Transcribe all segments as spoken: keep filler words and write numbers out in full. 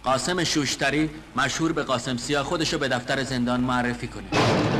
قاسم شوشتری مشهور به قاسم سیاه خودشو به دفتر زندان معرفی کنه.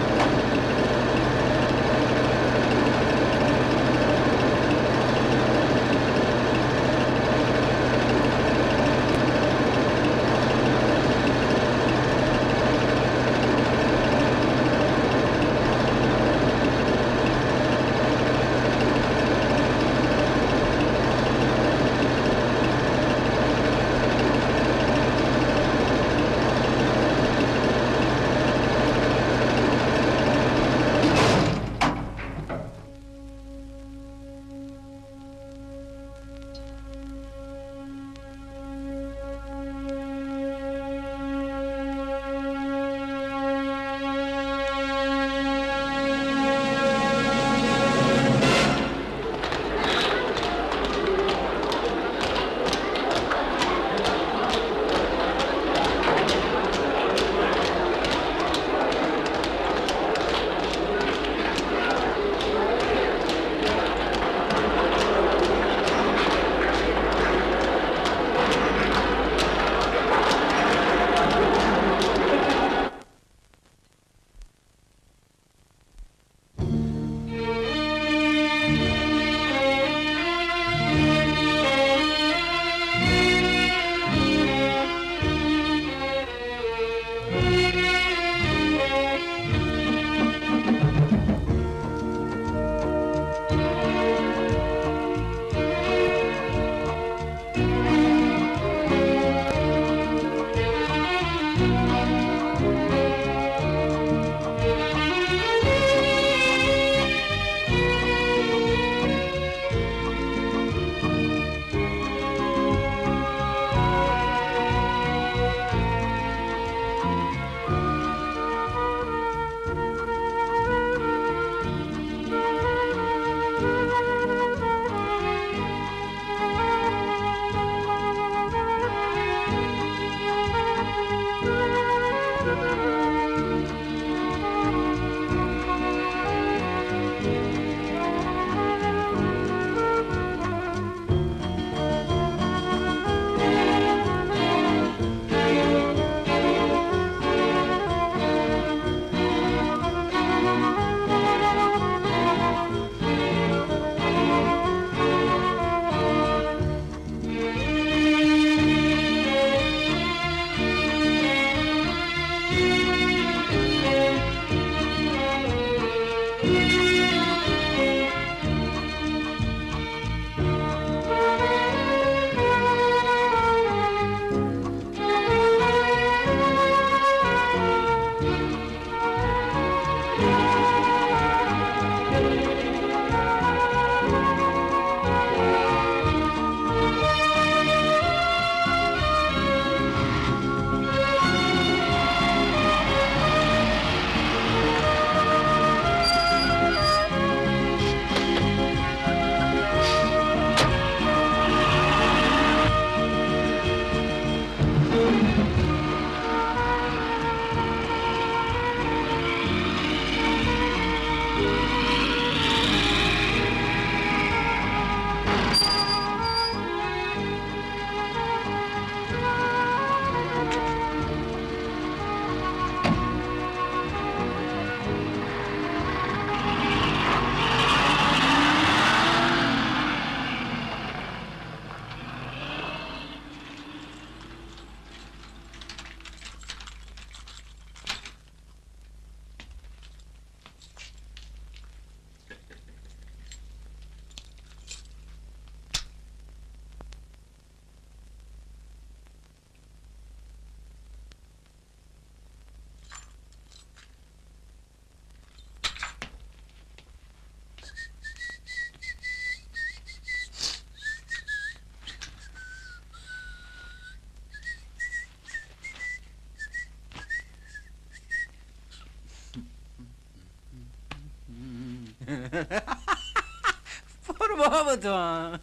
برو بابا تو هم.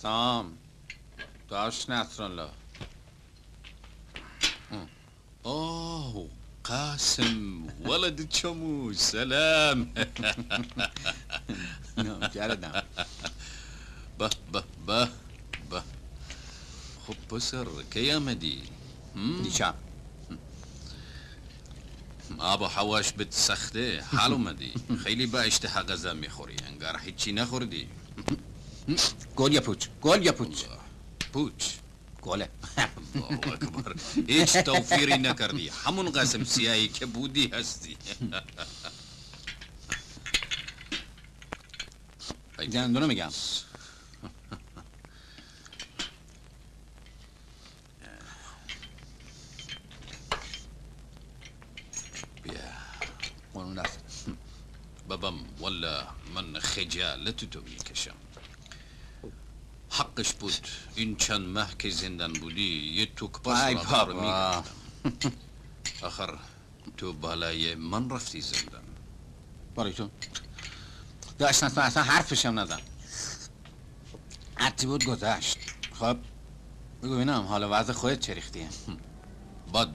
سام داش نصرالله. اوه قاسم ولد چموش سلام. نوکرتم. به به به به. خب پسر کی آمدی؟ دیشب. آب و هواش بهت سخته، حال اومدی. خیلی با اشتها غذا میخوری، انگار هیچی نخوردی. گل یا پوچ؟ گل یا پوچ؟ پوچ. گله. الله اکبر. هیچ توفیری نکردی، همون قاسم سیاهی که بودی هستی. زندونو میگم. بیا قانون دست. بابام والا من خجالت تو میکشم. حقش بود این چند ماه که زندان بودی یه توک پاس ای را بابا. میکردم. آخر تو بالای من رفتی زندان. برای تو داشت نستم اصلا حرفشم نزن. هرچی بود گذشت. خب بگو بینم حالا وضع خودت چه ریختیه؟ بد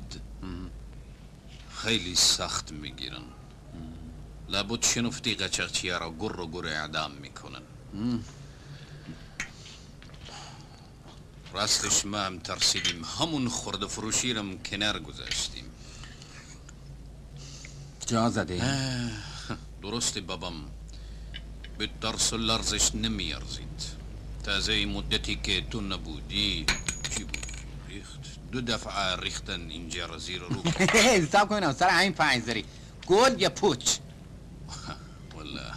خیلی سخت میگیرن. لابد شنفتی قچاقچی را گر و گر اعدام میکنن. راستش ما هم ترسیدیم همون خورده فروشی رم کنار گذاشتیم. جا زده. درسته بابام، به درس و لرزش نمیارزید. تازه این مدتی که تو نبودی چی بود؟ ریخت دو دفعه ریختن اینجا را زیر رو. حساب کنم سر همین پنج زری. گل یا پوچ؟ والا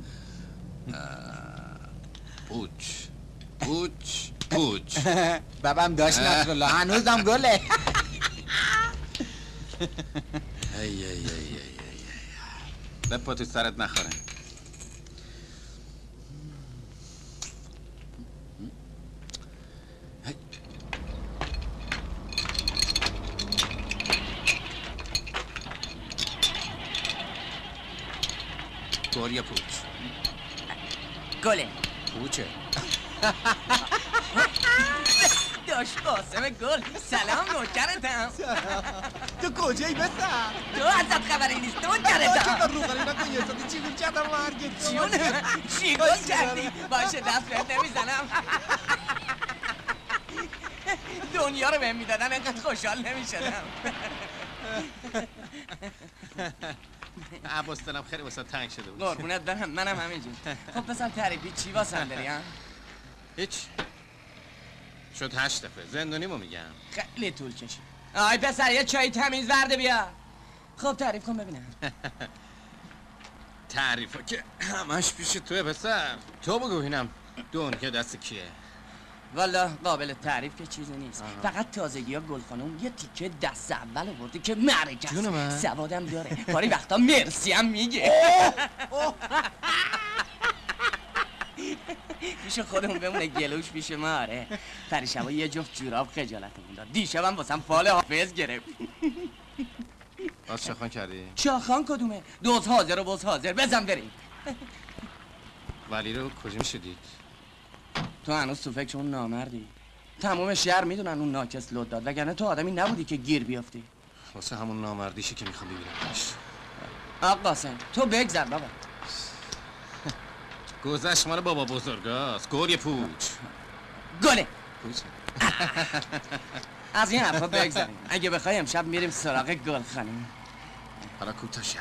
پوچ پوچ پوچ. بابام داشت نصرالله هنوزم گله. ای ای ای ای ای. لپا تو سرت نخوره. گل یا پوچ؟ گله. پوچه. داش قاسم گل. سلام نوکرتم. تو کجایی بسر؟ تو ازت خبری نیست تو نوکرتم. روغنی نکن یه ساتی چی گل کردم مرگت جون چی گل کردی؟ باشه دست بهت نمیزنم. دنیا رو بهم میدادن انقدر خوشحال نمیشدم. عباس دلم خیلی واسه تنگ شده بود. قربونت برم منم همینجور. خب پسر تعریفی چی واسه هم داری ها؟ هیچ. شد هشت دفعه زندانیمو میگم. خیلی طول کشید. آی پسر یه چای تمیز ورده بیا. خب تعریف کن ببینم. تعریفا که همش پیش توه پسر. تو بگو اینم دنیا دست کیه؟ والا قابل تعریف که چیزی نیست. آه. فقط تازگی ها گل خانم یه تیکه دست اول آورده که معرکه جون من. است. سوادم داره. کاری وقتا مرسی هم میگه. پیش خودمون بمونه گلوش پیش ما. آره پریشبا یه جفت جوراب خجالتمون داد. دیشبم واسم فال حافظ گرفت. باز چاخان کردی؟ چاخان کدومه؟ دوز حاضر و باز حاضر. بزن بریم. ولی رو کجا میشه دید؟ تو هنوز تو فکر اون نامردی. تمام شهر میدونن اون ناکس لود داد، وگرنه تو آدمی نبودی که گیر بیافتی. واسه همون نامردیشی که میخوام ببینمش. آقا قاسم تو بگذر بابا. گذشت مال بابا بزرگاست. گل پوچ. گله. پوچ. از این حرفا بگذریم. اگه بخوای امشب میریم سراغ گل خانم. حالا کوتا شب.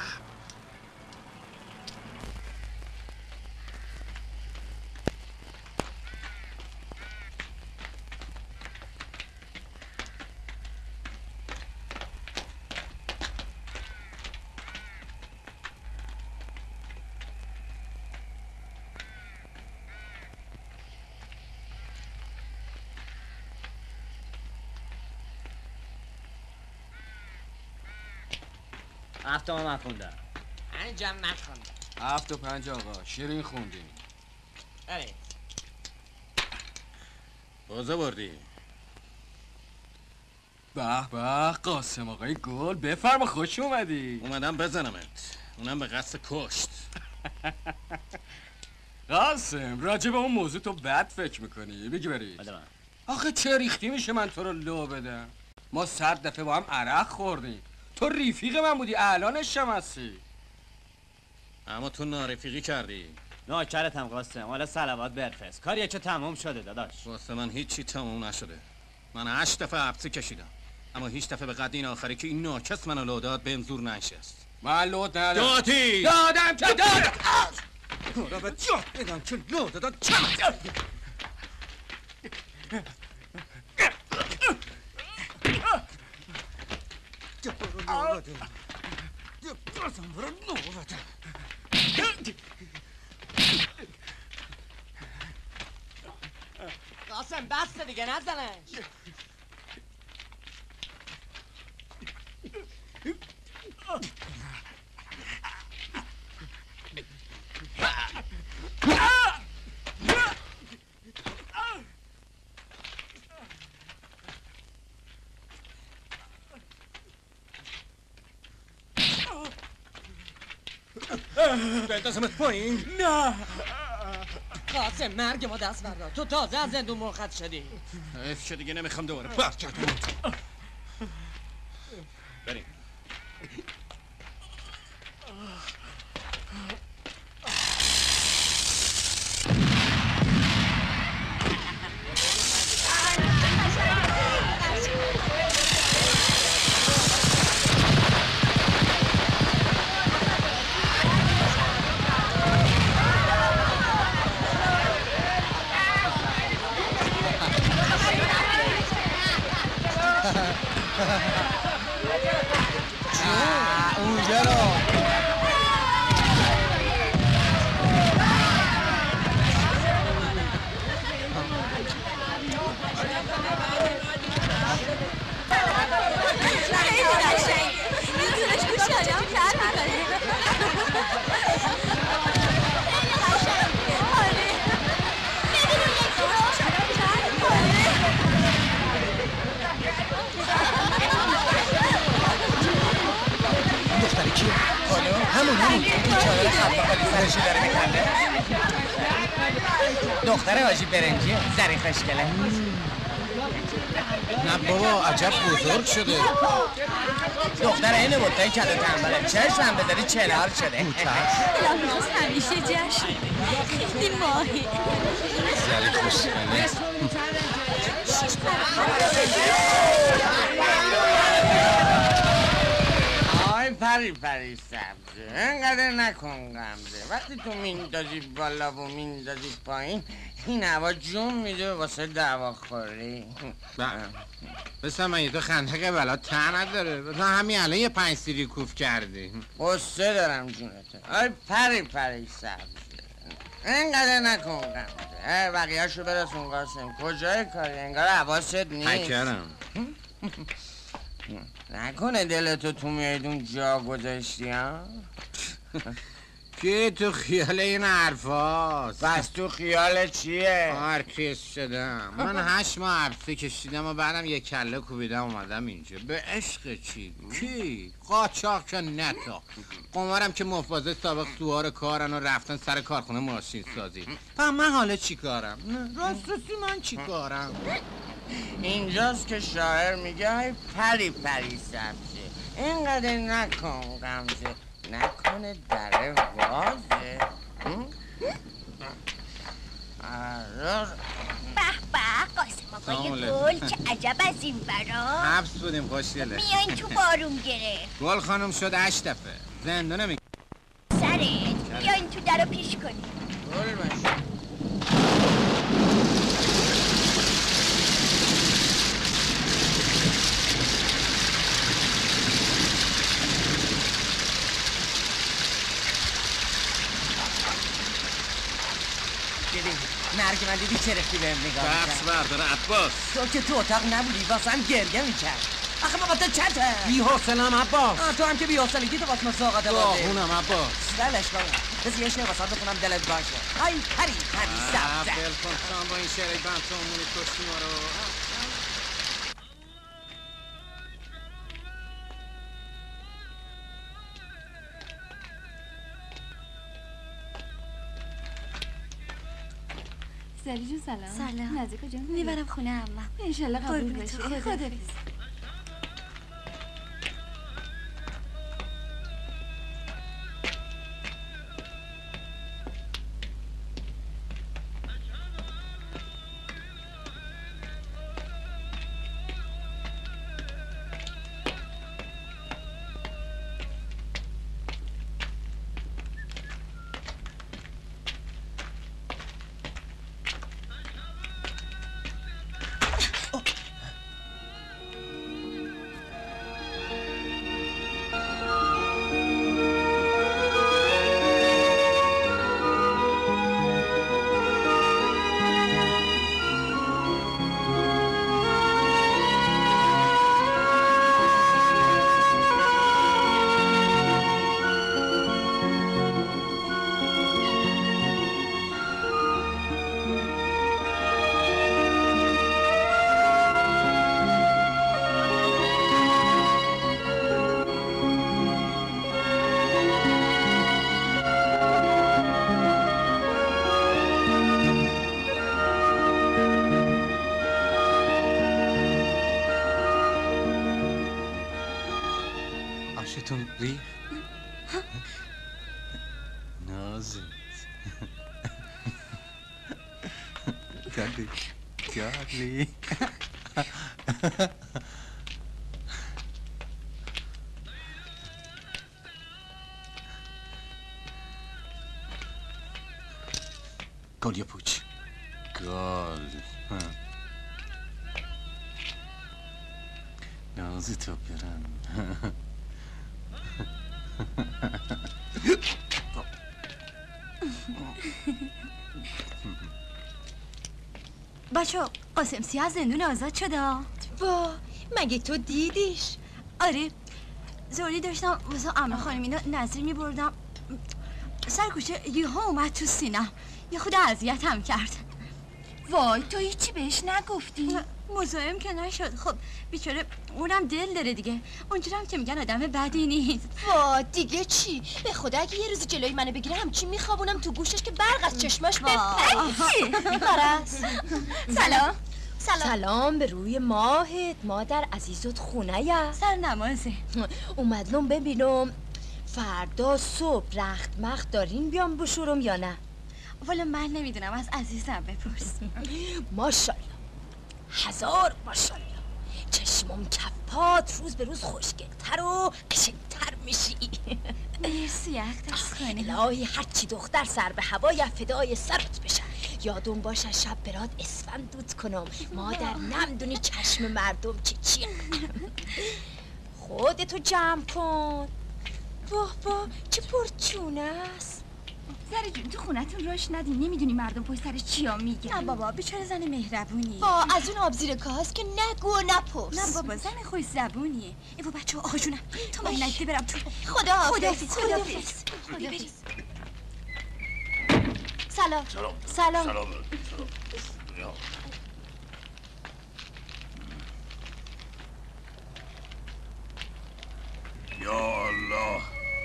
هفت هم نخوندم. اینجا نخوندم. هفت و پنج آقا شیرین خوندیم. آره بازه بردی. به به قاسم آقای گل بفرما خوش اومدی. اومدم بزنمت، اونم به قصد کشت. قاسم راجع به اون موضوع تو بد فکر میکنی بگی بری بده من. آخه چه ریختی میشه من تو رو لو بدم؟ ما صد دفعه با هم عرق خوردیم، تو رفیق من بودی الانش هم هستی. اما تو نارفیقی کردی. نوکرت هم قاسم، حالا صلوات برفرست. کاریه که تموم شده داداش. واسه من هیچی تموم نشده. من هشت دفعه عبسی کشیدم، اما هیچ دفعه به قد این آخری که این ناکس منو لو داد بهم زور نشست. من لود ندادم. دادی دادم که دادم. تو را به جا بدم که لو دادم چم قاسم بسته دیگه نزنش. بندازمت پایین. نه قاسم مرگ ما دست بردار، تو تازه از زندون مرخص شدی. حیف که دیگه نمیخوام دوباره برگردم. بریم. اونجا رو خیلی قشنگه. میتونش گوش آدم کر میکنه. خیلی قشنگه. آره ببینیم یکی رو دختری کیه؟ خانم؟ همون همون این چادر خفه خالی سرشی داره میکنده. دختر حاجی برنجی زری خوشگله. نه بابا عجب بزرگ شده. دختر اینه بودتای کده تنبله چشم بذاری چنار شده. لحظه همیشه جشن. خیلی ماهی. زری خوشگله. آی پری پری سبزه اینقدر نکن غمزه. وقتی تو میندازی بالا و میندازی پایین این هوا جون میده واسه دعوا خوری. بسه من یه تو خنده که بلا ته نداره. تو همین الان یه پنج سیری کوف کردی. قصه دارم جونته. آی پری پری سبزه اینقدر نکن غمزه. بقیه شو برسون قاسم. کجای کاری انگار حواست نیست. حکرم نکنه دلتو تو میدون جا گذاشتی ها؟ که تو خیال این حرفاست. بس تو خیال چیه؟ آرکیس شدم. من هشت ماه عبسی کشیدم و بعدم یک کله کوبیدم اومدم اینجا. به عشق چی؟ کی؟ قاچاق که نتا. قمارم که مفاظ سابق سوار کارن و رفتن سر کارخونه ماشین سازی. و من حالا چی کارم؟ راست راستی من چی کارم؟ اینجاست که شاعر میگه ای پری پری سبزه اینقدر نکن غمزه. نکنه دره وازه. به به قاسم آقای گل چه عجب از این برا. حبس بودیم خوشگله. میاین تو بارون گرفت. گل خانم شد هشت دفعه زنده نمی سرت بیاین تو درو پیش کنیم. گل باشه. مرگ من دیدی چه رفتی بهم نگاه بحث برداره عباس. تو که تو اتاق نبودی واسه هم گرگه میکرد. آخه بابا تو چته؟ بی حوصله‌ام عباس. آه تو هم که بی حوصلگی تو واسه مساقات بازی. داغونم عباس. دلش کنم. بس یه شعر واسه بخونم دلت باشه. آی پری پری سبزه. بل کن شام با این شعر بند تو امونی کشتی ما رو. سالی جون سلام. سلام. نازی کجا میبری؟ میبرم خونه عمم. انشالله قبول قربونت، بشه. خداحافظ. خداحافظ. آشتون ریخ نازت گلی گلی گل یا پوچ گل نازی تو برم بچه قاسم سیاه زندون آزاد شده. وا مگه تو دیدیش؟ آره زوری داشتم واسه عمه خانمینا نظیر میبردم سر کوچه یهو اومد تو سینم یه خود اذیت هم کرد. وای تو هیچی بهش نگفتی؟ مزاحم که نشد. خب بیچاره اونم دل داره دیگه. اونجورم که میگن آدم بدی نیست. وا دیگه چی؟ به خدا اگه یه روز جلوی منو بگیره همچین میخوابونم تو گوشش که برق از چشماش بپره. مرس سلام. سلام سلام به روی ماهت مادر عزیزت خونه یا سر نمازه. اومدلم ببینم فردا صبح رخت مخت دارین بیام بشورم یا نه؟ والا من نمیدونم از عزیزم بپرس. ماشاءالله هزار ماشاءالله چشمم کپات روز به روز خوشگلتر و قشنگتر میشی. مرسی اختص کنی. الهی هرچی دختر سر به هوای فدای سرت بشه. یادون باشه شب برات اسفند دود کنم مادر نمدونی چشم مردم چی چیه. خودتو جمع کن. واه واه چه پرچونه است. زره جون تو خونتون روش ندین نمیدونی مردم پشت سر چیا میگن. نه بابا بیچاره زن مهربونی. ها از اون آب زیر کاس که نگو و نپرس. نه بابا زن خوش زبونیه. ایو بچه آقا جونم تو من نجده برم تو. خدا حافظ. خدا حافظ. ببرید. سلام سلام سلام سلام یا الله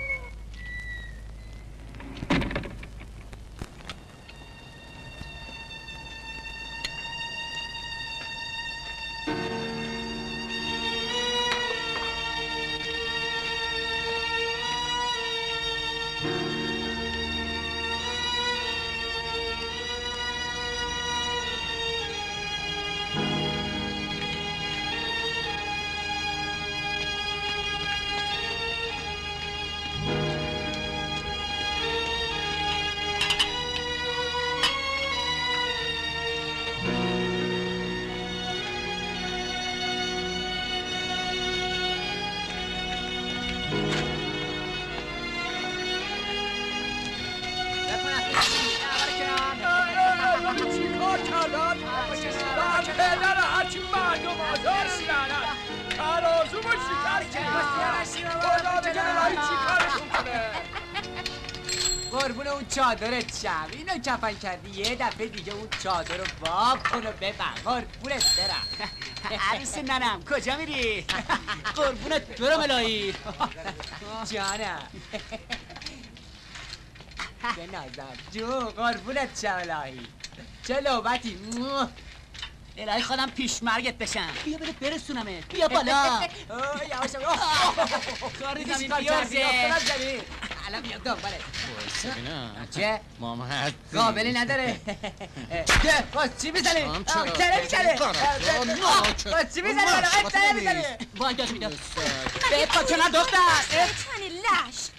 قربون اون چادرت شم اینو کفن کردی یه دفعه دیگه اون چادر رو باب کن و ببن قربونت برم. عروس ننم کجا میری؟ قربونت برم الهی. جانم به نظر جو قربونت شم الهی. چه لوبتی. الهی خودم پیش مرگت بشم. بیا بده برسونمه. بیا بالا. یواش کاری زمین زمین بیارزه. الان میاد دنباله. چه؟ ماما هست قابلی نداره. ده باز چی میزنی؟ تره میزنی. باز چی میزنی؟ باز تره میزنی. بانجاش میده. به پا چه نه دختر. بتنی لش.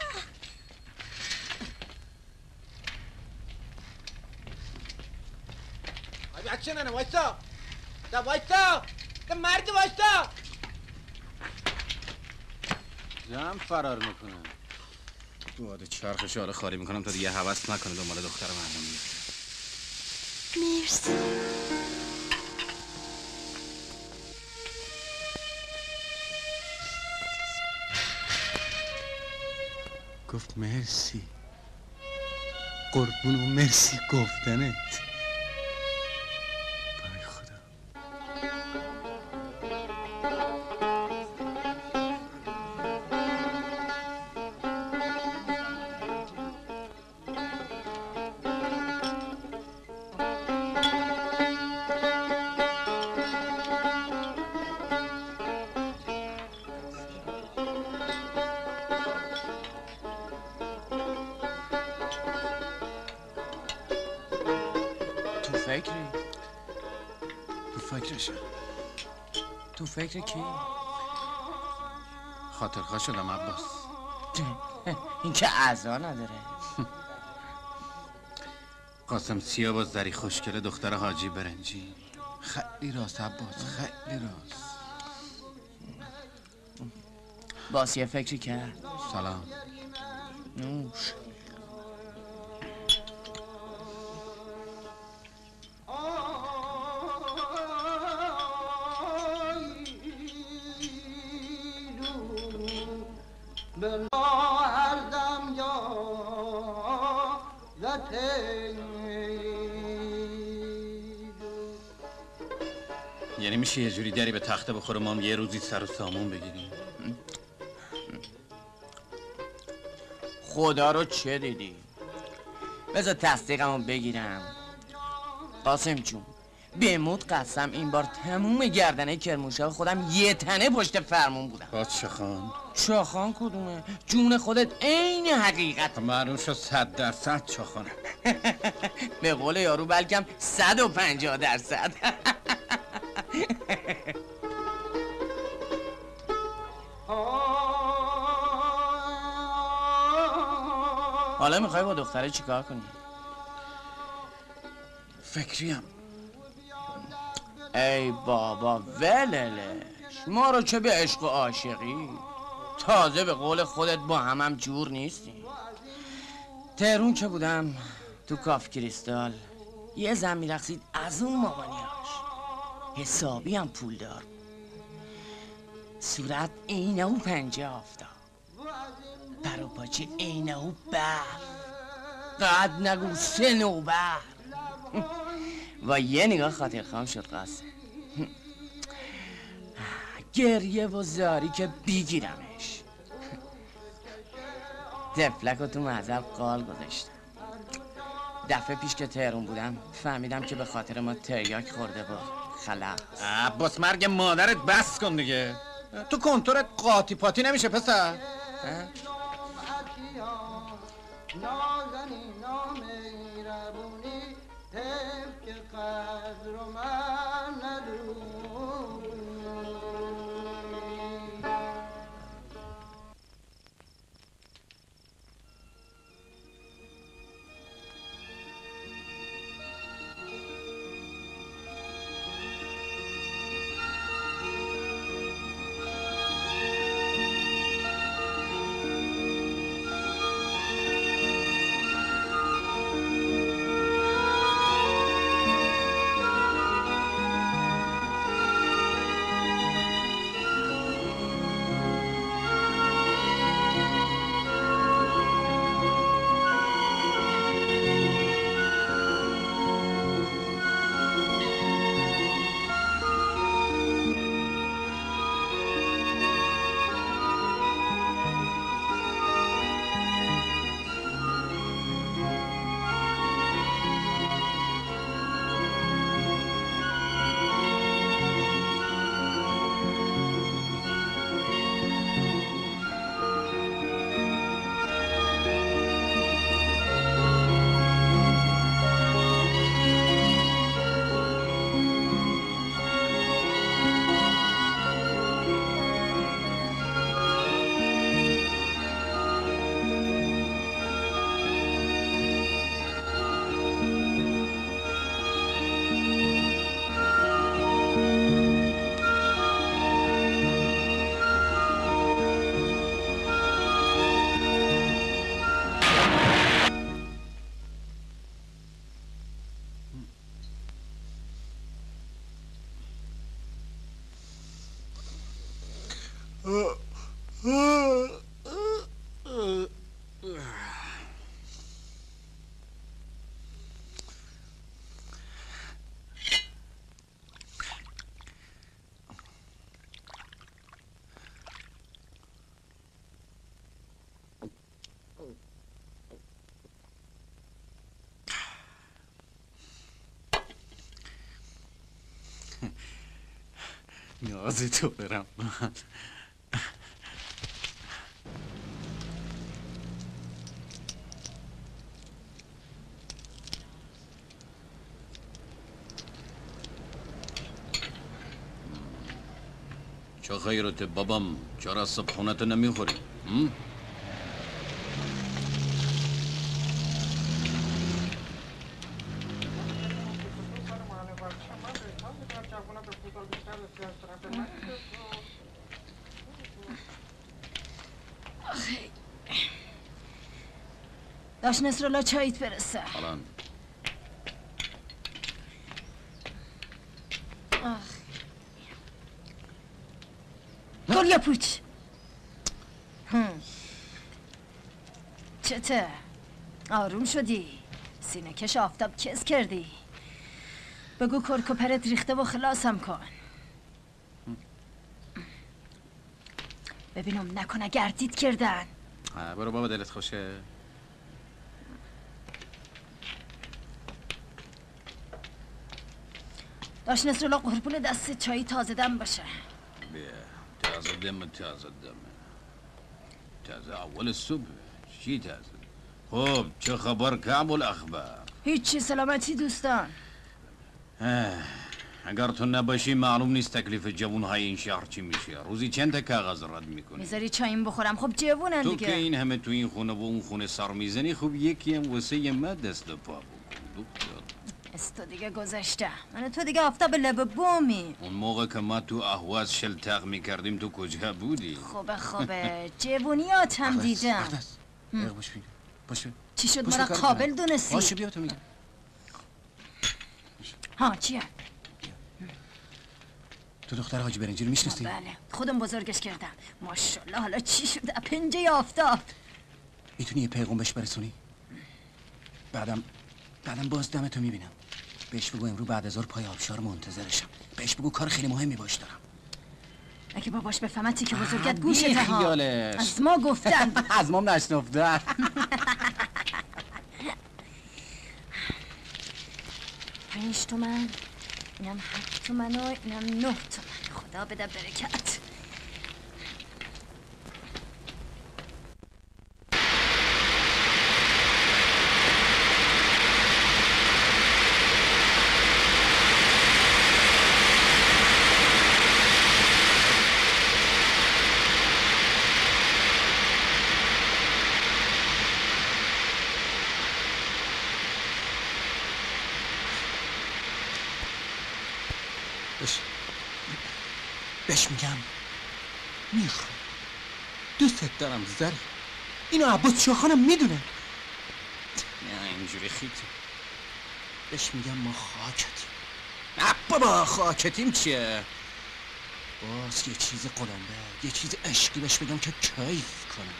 بچه ننه وایستا دا وایستا دا مرد وایستا جمع فرار میکنه. باده چرخش آره خالی میکنم تا دیگه حوست نکنه دنبال دختر مردم میاد. مرسی. گفت مرسی. قربون و مرسی گفتنت. بای خدا. فکری؟ تو فکرشم. تو فکر کی؟ خاطرخواه شدم عباس. این که اعضا نداره. قاسم سیا با زری خوشگله دختر حاجی برنجی. خیلی راست عباس، خیلی راست. باسی فکری کرد. سلام. نوش. یعنی میشه یه جوری دری به تخته بخوره ما هم یه روزی سر و سامون بگیریم؟ خدا رو چه دیدی؟ بذار تصدیقمو بگیرم. قاسم جون بموت قسم این بار تموم گردنه کرموشه خودم یه تنه پشت فرمون بودم. پادشاه خان چاخان کدومه؟ جون خودت عین حقیقت. معلوم شد صد درصد چاخانه. به قول یارو بلکم صد و پنجاه درصد. حالا میخوای با دختره چیکار کنی؟ فکریم. ای بابا وللش ما رو چه به عشق و عاشقی. تازه به قول خودت با هم هم جور نیستیم. تهرون که بودم تو کاف کریستال یه زن میرقصید از اون مامانیاش حسابی هم پول دار. صورت اینه و پنجه آفتاب، پر و پاچه اینه و برف، قد نگو سه نوبر. و یه نگاه خاطر خام شد قاسم. گریه و زاری که بیگیرمش. دفلک و تو محضر قال گذاشتم. دفعه پیش که تهرون بودم فهمیدم که به خاطر ما تریاک خورده بود. خلاص. عباس مرگ مادرت بس کن دیگه. تو کنتورت قاطی پاتی نمیشه پسر. نیاز تو برم من. چه خیرته بابام؟ چرا صبحونت نمیخوری؟ هم؟ داش نصرالله چاییت برسه. الان گل پوچ. چته؟ آروم شدی؟ سینه کش آفتاب کس کردی؟ بگو کرک و پرت ریخته و خلاصم کن. ببینم نکنه گردید کردن. برو بابا دلت خوشه. داش نصرالله قربون دست چایی تازه دم باشه. بیا تازه دم تازه دم تازه اول صبح. چی تازه؟ خب چه خبر کعب الاخبار؟ هیچی سلامتی دوستان. اگر تو نباشی معلوم نیست تکلیف جوانهای این شهر چی میشه. روزی چند تا کاغذ رد میکنی؟ میذاری چاییم بخورم؟ خب جوونن دیگه. تو که این همه تو این خونه و اون خونه سر میزنی، خب یکی هم واسه ما دست و پا بکن دکتر. از تو دیگه گذشته. من تو دیگه آفتاب لب بومی. اون موقع که ما تو اهواز شلتق میکردیم تو کجا بودی؟ خوبه خوبه جوونیات هم دیدم. اقدس اقدس باش بینه باش بینه. چی شد مرا قابل دونستی؟ باشه بیا تو میگم. ها چیه؟ تو دختر حاجی برنجی رو میشناسی؟ بله خودم بزرگش کردم. ماشاءالله حالا چی شده پنجه آفتاب؟ میتونی یه پیغام بهش برسونی؟ بعدم بعدم باز دم تو میبینم. بهش بگو امرو بعد از ظهر پای آبشار منتظرشم. بهش بگو کار خیلی مهمی باش دارم. اگه باباش بفهمتی که بزرگت گوشته ها. خیالش. از ما گفتن. از ما نشنفتن. پنج تومن، اینم هفت تومن و اینم نه تومن. خدا بده برکت. بش بهش میگم میخوام دوستت دارم زری. اینو عباس شاخانم میدونه. نه اینجوری خیلی بهش میگم ما خاکتیم. نه بابا خاکتیم چیه؟ باز یه چیز قلمبه یه چیز عشقی بهش بگم که کیف کنم.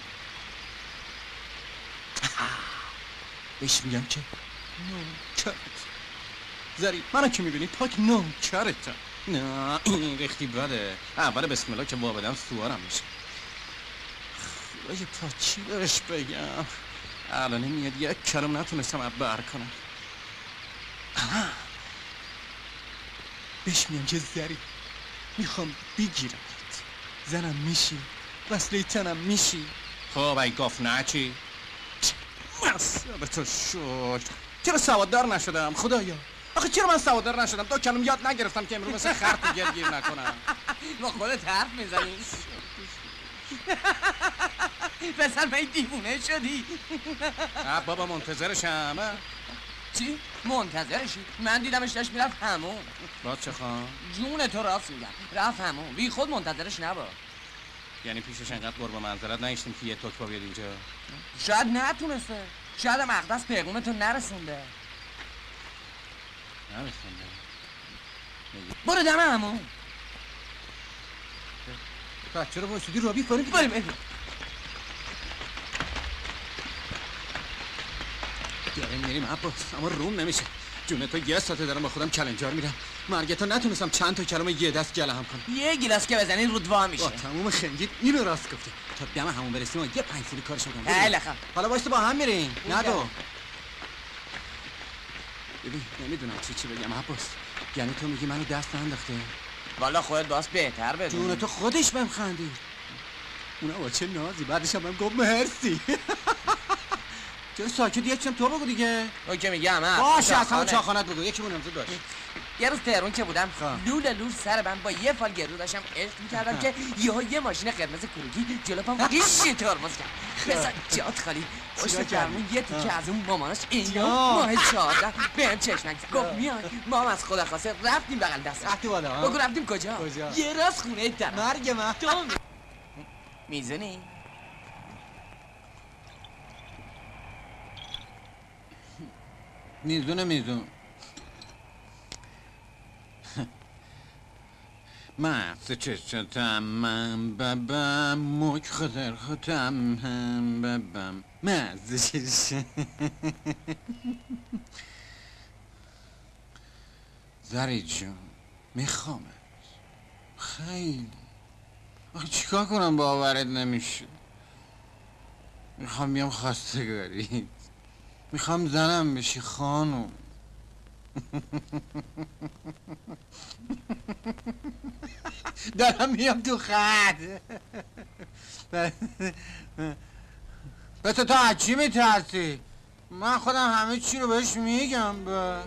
بهش میگم که نوکرت زری منو که میبینی پاک نوکرتم. نه این ریختی بده. اول بسم الله که وابدم سوارم میشه. خدای تا چی بهش بگم؟ الان میاد یک کلم نتونستم عبر کنم. بهش میگم که زری میخوام بگیرمت. زنم میشی وصله تنم میشی. خب ای گفت نه چی؟ مصابه تو شد. چرا سواددار نشدم خدایا؟ آخه چرا من سواددار نشدم؟ دو کلم یاد نگرفتم که امروز مثل خر تو گرگیر نکنم. با خودت حرف میزنی؟ پسر من دیوونه شدی. نه بابا منتظرشم. چی؟ منتظرشی؟ من دیدمش داشت میرفت همون. با چه خواهم؟ جون تو راست میگم رفت همون. بی خود منتظرش نبا. یعنی پیشش انقدر قرب منظرت نشتیم که یه توک با بیاد اینجا؟ شاید نتونسته. شاید هم اقدس پیغومتو نرسونده. نرسونده؟ برو دم همون. بچه رو بایستودی رابی کنی بریم بریم داریم میریم عباس اما روم نمیشه جونه تو یه ساعته دارم با خودم کلنجار میرم مرگتو نتونستم چند تا کلمه یه دست گله هم کنم یه گیلاس که بزنی رود وا میشه با تموم خنگید اینو راست گفته تا دم همون برسیم و یه پنج سیلی کارشو کنم خیلی خوب حالا وایسا با هم میریم ندو ببین نمیدونم چی چی بگم عباس یعنی تو میگی منو دست انداخته والا خودت باز بهتر بدون جون تو خودش بهم خندید اونا با چه نازی بعدش هم گفت مرسی چرا ساکت یکم تو بگو دیگه او که میگم ها باشه از همون چاخانت بگو یکی مونم تو داشت یه روز تهرون که بودم لول لول سر من با یه فال گرو داشتم عشق میکردم که یهو یه ماشین قرمز کروکی جلو پام گیشی ترمز کرد مثلا جات خالی پشت فرمون یه تیکه از اون ماماناش اینا ماه چهارده بهم چشمک گفت میاد ما هم از خدا خواسته رفتیم بغل دست رفتی بالا بگو رفتیم کجا یه راست خونه در مرگ من میزنی میزونه میزون مفت چشتم من ببم مک خدر خودم هم ببم مزه چشم زری جون میخوامت خیلی آخه چیکار کنم باورت نمیشه میخوام بیام خواستگاری میخوام زنم بشی خانم دارم میام تو خط بسه تو از چی میترسی؟ من خودم همه چی رو بهش میگم با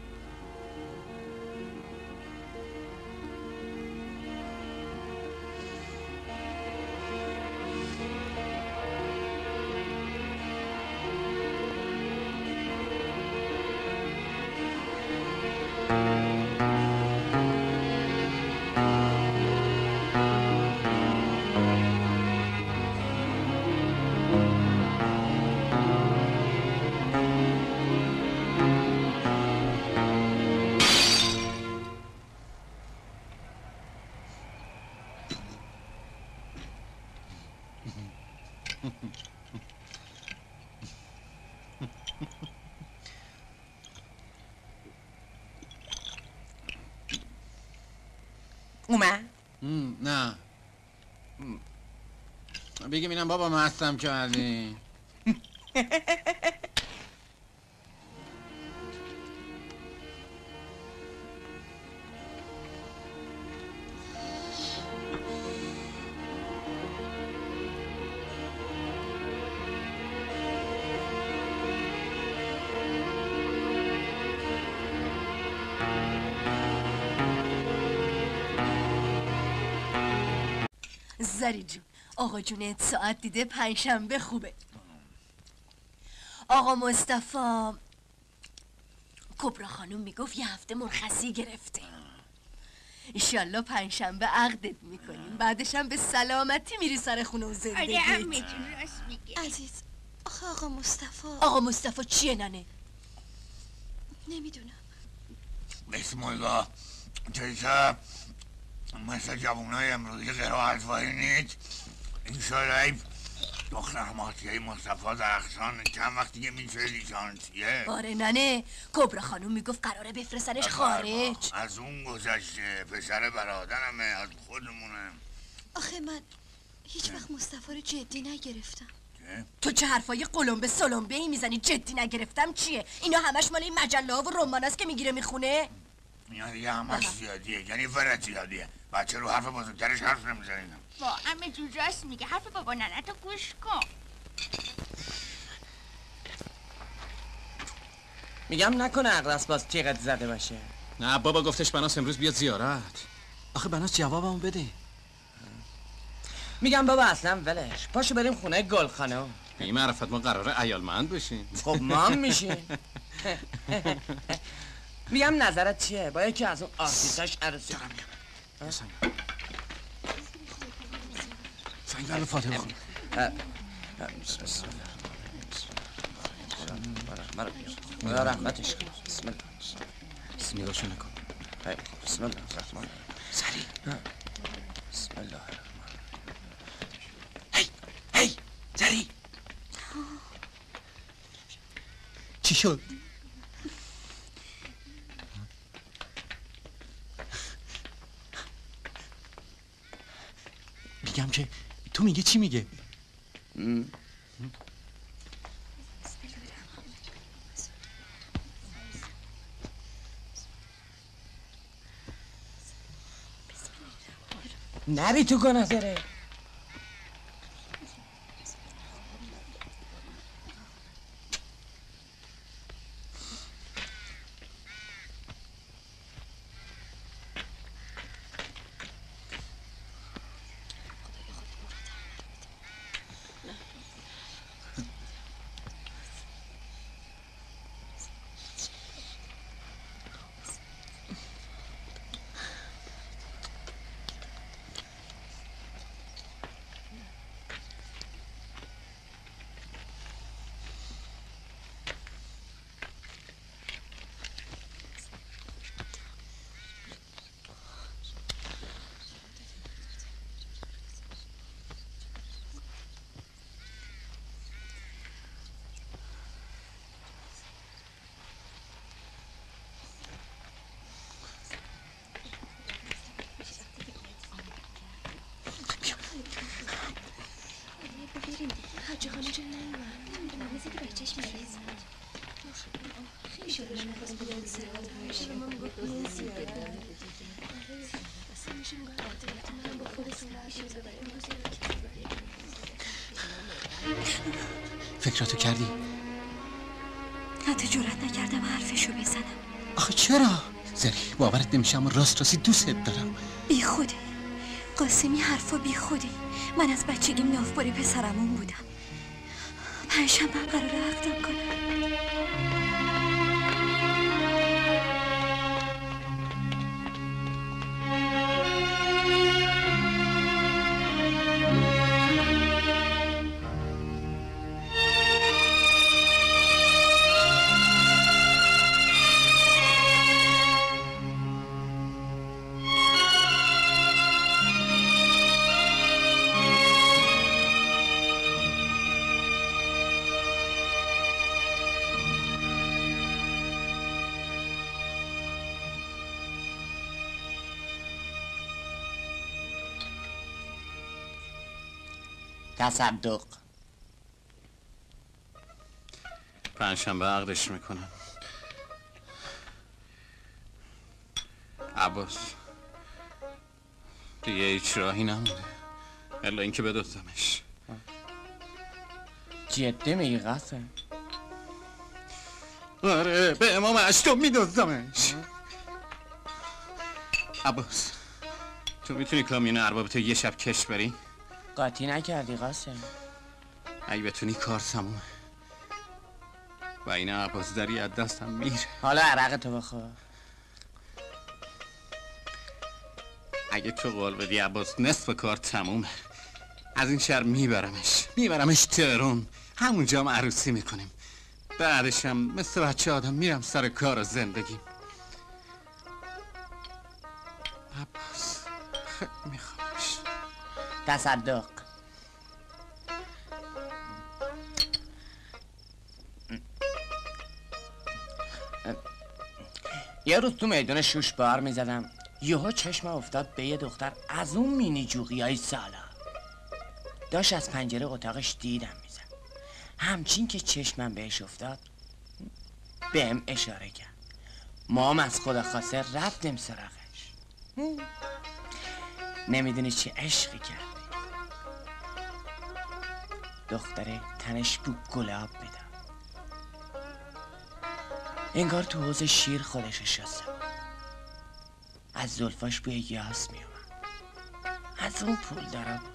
اومد؟ نه بگیم اینم بابا مستم کردی زری جون آقا جونت ساعت دیده پنجشنبه خوبه آقا مصطفی کبرا خانوم میگفت یه هفته مرخصی گرفته ایشالله پنجشنبه عقدت میکنیم بعدش هم به سلامتی میری سر خونه و زندگیت آره هم میتونی راست میگه عزیز آخه آقا مصطفی آقا مصطفی چیه ننه؟ نمیدونم بسم الله چیزا مثل جوانای امروزی قرائت وایی نیست این شایب دختر ماتیه مصطفی درخشان چند وقت دیگه میشه لیسانسیه آره ننه کبرا خانوم میگفت قراره بفرستنش خارج از اون گذشته پسر برادرمه از خودمونه آخه من هیچ وقت مصطفی رو جدی نگرفتم تو چه حرفای قلمبه سلمبه ای میزنی جدی نگرفتم چیه؟ اینا همش مال این مجله ها و رمان است که میگیره میخونه؟ اینا دیگه همش زیادیه یعنی فرد زیادیه بچه رو حرف بزرگترش حرف نمیزنیم با همه جور راست میگه حرف بابا ننه تو گوش کن میگم نکنه عقل باز تیغت زده باشه نه بابا گفتش بناس امروز بیاد زیارت آخه بناس جوابمو بده میگم بابا اصلا ولش پاشو بریم خونه گل خانم این معرفت ما قراره عیالمند بشیم خب ما هم میشیم میگم نظرت چیه با یکی از اون آرتیستاش عروسی سنگل به فاطمه خون خدا رحمتش کن بسم الله نگاهشو نکن بسم الله الرحمن سریع بسم الله الرحمن شد. میگم که تو میگه چی میگه؟ نری تو گناه داره. فکراتو کردی؟ حتی جرأت نکردم حرفشو بزنم. آخه چرا؟ زری باورت نمیشه اما راست راستی دوستت دارم. بی خوده قاسمی، حرفا بی خوده. من از بچگیم نافباری پسرمون بودم. پنجشنبه هم قراره عقدم کنم. تصدق پنجشنبه عقدش میکنم. عباس دیگه هیچ راهی نمونده الا اینکه بدوزمش. جدی میگی قاسم؟ آره به امام اشتم میدوزمش. عباس تو میتونی کامیون اربابتو یه شب کش بری؟ قاطی نکردی قاسم؟ اگه بتونی کار تمومه و این عباس داری از دستم میره. حالا عرق تو بخور. اگه تو قول بدی عباس نصف کار تمومه از این شهر میبرمش میبرمش تهران، همونجا هم عروسی میکنیم، بعدشم مثل بچه آدم میرم سر کار و زندگیم. عباس خیلی میخوامش. تصدق یه روز تو میدون شوش بار میزدم، یهو چشمم افتاد به یه دختر از اون مینی جوغی های سالا. داشت از پنجره اتاقش دیدم میزد. همچین که چشمم بهش افتاد بهم اشاره کرد. ما هم از خدا خواسته رفتیم سراغش. نمیدونی چه عشقی کردی. دختره تنش بو گلاب میداد، انگار تو حوض شیر خودش شسته. از زلفاش بوی یاس میومد، از اون پول داره بود.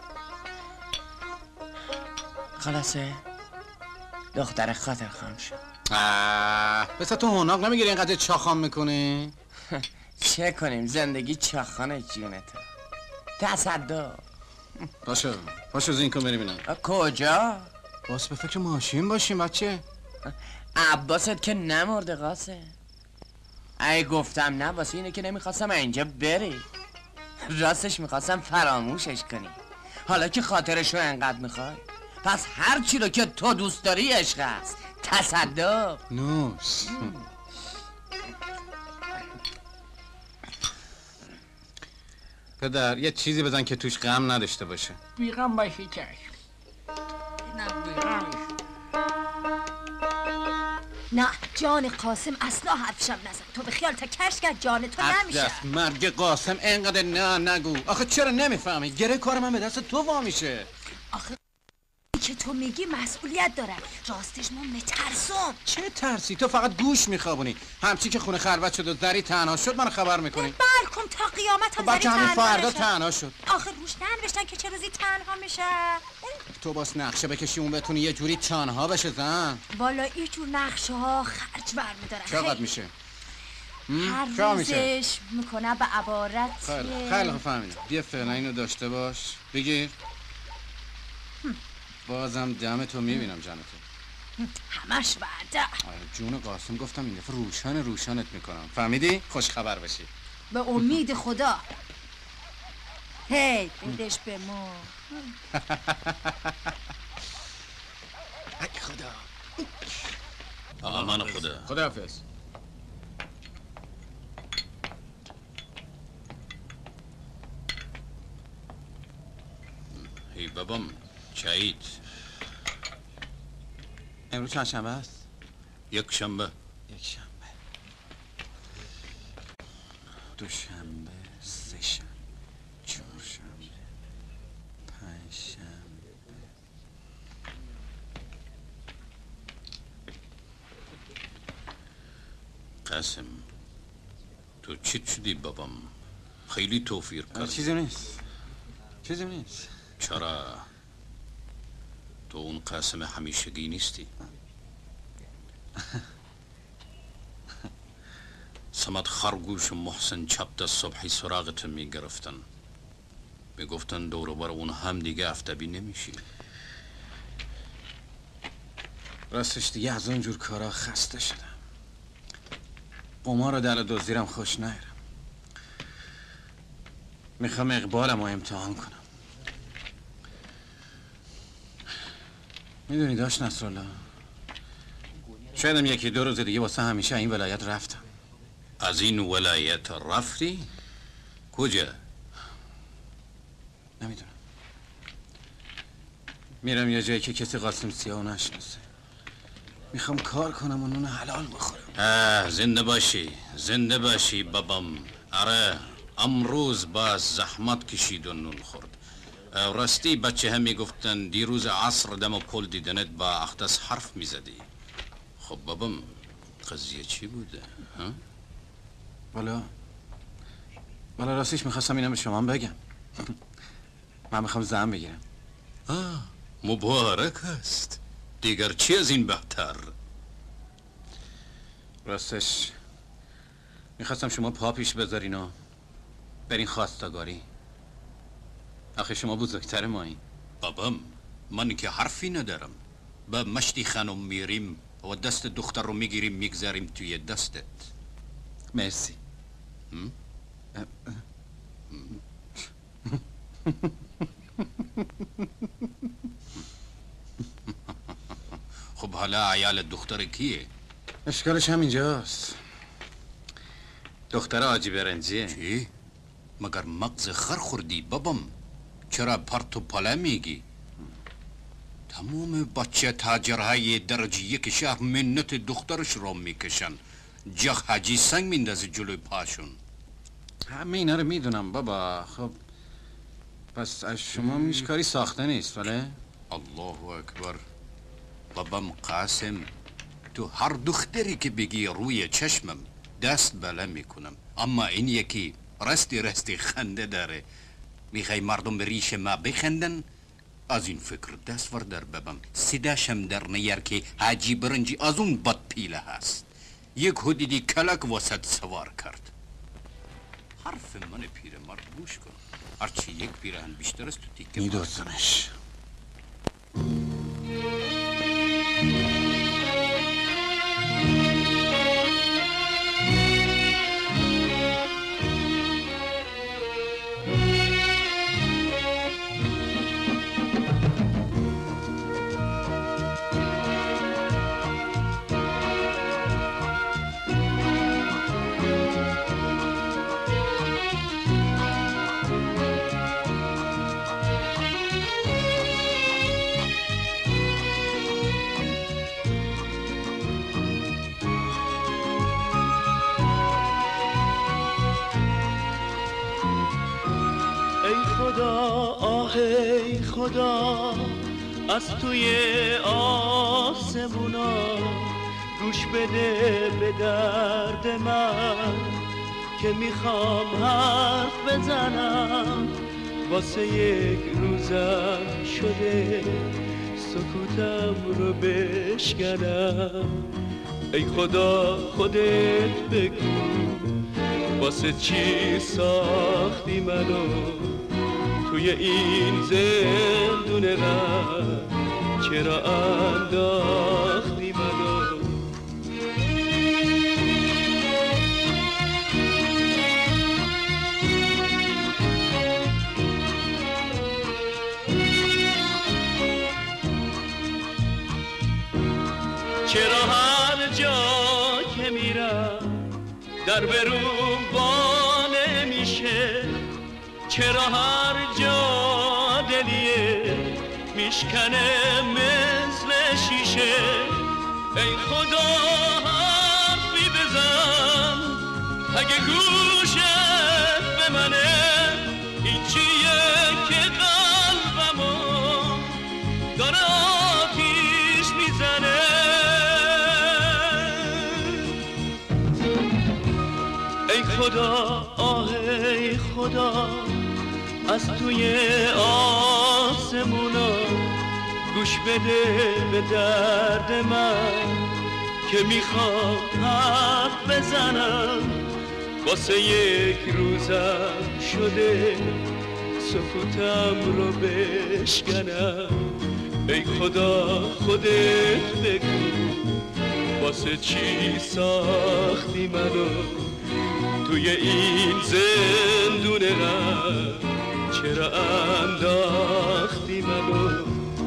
خلاصه دختر خاطر خام شد. بس تو هناق نمیگیری اینقدر چاخام میکنی؟ چه کنیم زندگی چاخانه جونتا. تصدق پاشو پاشو زین کن بری بینم. کجا؟ باس به فکر ماشین باشیم بچه. عباست که نمرده قاسم. ای گفتم نه واسه اینه که نمیخواستم اینجا بری. راستش میخواستم فراموشش کنی. حالا که خاطرشو انقدر میخوای پس هر چی رو که تو دوست داری عشق است. تصدق. نوش. پدر یه چیزی بزن که توش غم نداشته باشه. بیغم باشی چشم. اینم بیغمش. نه جان قاسم اصلا حرفشم نزن. تو به خیال تا کش کرد جان تو نمیشه. دست مرگ قاسم اینقدر نه نگو. آخه چرا نمیفهمی؟ گره کار من به دست تو وا میشه. آخه که تو میگی مسئولیت داره. راستش من مترسم. چه ترسی؟ تو فقط گوش میخوابونی. همچی که خونه خلوت شد و زری تنها شد منو خبر میکنی. بلکن تا قیامت هم زری بچه همین تنها فردا بشه. تنها شد. آخه روش ننوشتن که چه روزی تنها میشه. تو باس نقشه بکشی اون بتونی یه جوری تنها بشه زن. والا این جور نقشه ها خرج برمیدارن. چقدر میشه؟ هر چقدر میشه؟ روزش میکنه به عبارت. خیلی خیلی خوب فهمیدم. بیا فعلا اینو داشته باش. بگیر. بازم دم تو میبینم جان تو. همش بعده. آره جون قاسم گفتم این دفعه روشن روشنت میکنم. فهمیدی؟ خوش خبر باشی. به امید خدا. هی بدش به ما. ای خدا. امان خدا. خداحافظ. ای بابام چایید. امروز چند شنبه است؟ یک شنبه. یک شنبه. دو شنبه. سه شنبه. چهار شنبه. پنج شنبه. قاسم تو چی شدی بابام؟ خیلی توفیر کرد. چیزی نیست. چیزی نیست. چرا؟ تو اون قاسم همیشگی نیستی. سمت خرگوش و محسن چپ دست صبحی سراغت میگرفتن. میگفتن دور بر اون هم دیگه افتبی نمیشی. راستش دیگه از اونجور کارا خسته شدم. قمار و دل دزدیرم خوش نیرم. میخوام اقبالم رو امتحان کنم. میدونی داشت نصرالله، شایدم یکی دو روز دیگه واسه همیشه این ولایت رفتم. از این ولایت رفتی؟ کجا؟ نمیدونم. میرم یه جایی که کسی قاسم سیاهو نشناسه. میخوام کار کنم و نون حلال بخورم. آه زنده باشی زنده باشی بابام. آره امروز باز زحمت کشید و نون خورد. راستی بچه هم میگفتن دیروز عصر دم و پل دیدنت با اختص حرف میزدی. خب بابام قضیه چی بوده؟ ها؟ والا والا راستش میخواستم اینم به شما بگم. من میخوام زن بگیرم. آه مبارک است. دیگر چی از این بهتر؟ راستش میخواستم شما پا پیش بذارین و برین خواستگاری. آخه شما بزرگتر ما این. بابام من که حرفی ندارم. با مشتی خانم میریم و دست دختر رو میگیریم میگذاریم توی دستت. مرسی. خب حالا عیال دختر کیه؟ اشکالش هم اینجاست. دختر آجی برنجیه. چی؟ مگر مغز خر خوردی بابام؟ چرا پرت و پلا میگی؟ تمام بچه تاجرهای درجه یک شهر منت دخترش را میکشن. جخ حجی سنگ میندازه جلوی پاشون. همه اینا رو میدونم بابا. خب پس از شما میش کاری ساخته نیست ولی؟ الله اکبر. بابام قاسم تو هر دختری که بگی روی چشمم دست بله میکنم. اما این یکی رستی رستی خنده داره. میخوای مردم به ریش ما بخندن؟ از این فکر دست وردار ببم. صداشم در نیار که حاجی برنجی از اون بد پیله هست. یک حدیدی کلک وسط سوار کرد. حرف من پیره مرد گوش کن. هرچی یک پیرهن بیشتر است تو تیکه میدوزنش. خدا از توی آسمونا گوش بده به درد من که میخوام حرف بزنم واسه یک روزم شده سکوتم رو بشکنم. ای خدا خودت بگو واسه چی ساختی منو توی این زندون غم، چرا انداختی منو؟ چرا هر جا که میرم در بروم با نمیشه؟ چرا هر جا دلیه میشکنه مثل شیشه؟ ای خدا حرفی بزن اگه گوشت به منه، این چیه که قلبمو داره آتیش میزنه؟ ای خدا آه ای خدا از توی آسمونا گوش بده به درد من که میخوام حرف بزنم واسه یک روزم شده سکوتم رو بشکنم. ای خدا خودت بگو واسه چی ساختی منو توی این زندون غم، چرا انداختی منو؟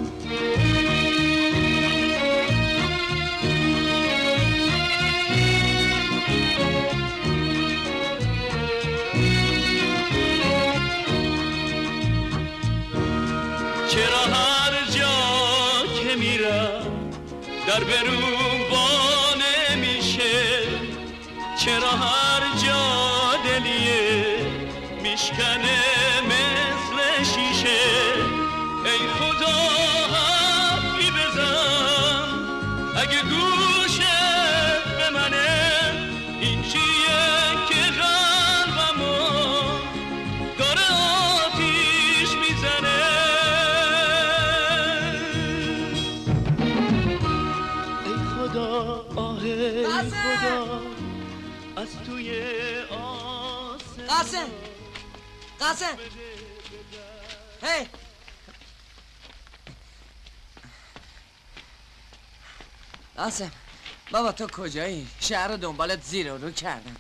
چرا هر جا که میرم در بروم با نمیشه؟ چرا هر جا دلیه میشکنه مثل شیشه؟ ای خدا حرفی بزن اگه گوشت به منه، این چیه که قلبمو داره آتیش میزنه؟ ای خدا آه ای خدا از توی آسمان. قاسم قاسم هی قاسم بابا تو کجایی؟ شهر رو دنبالت زیر و رو کردم.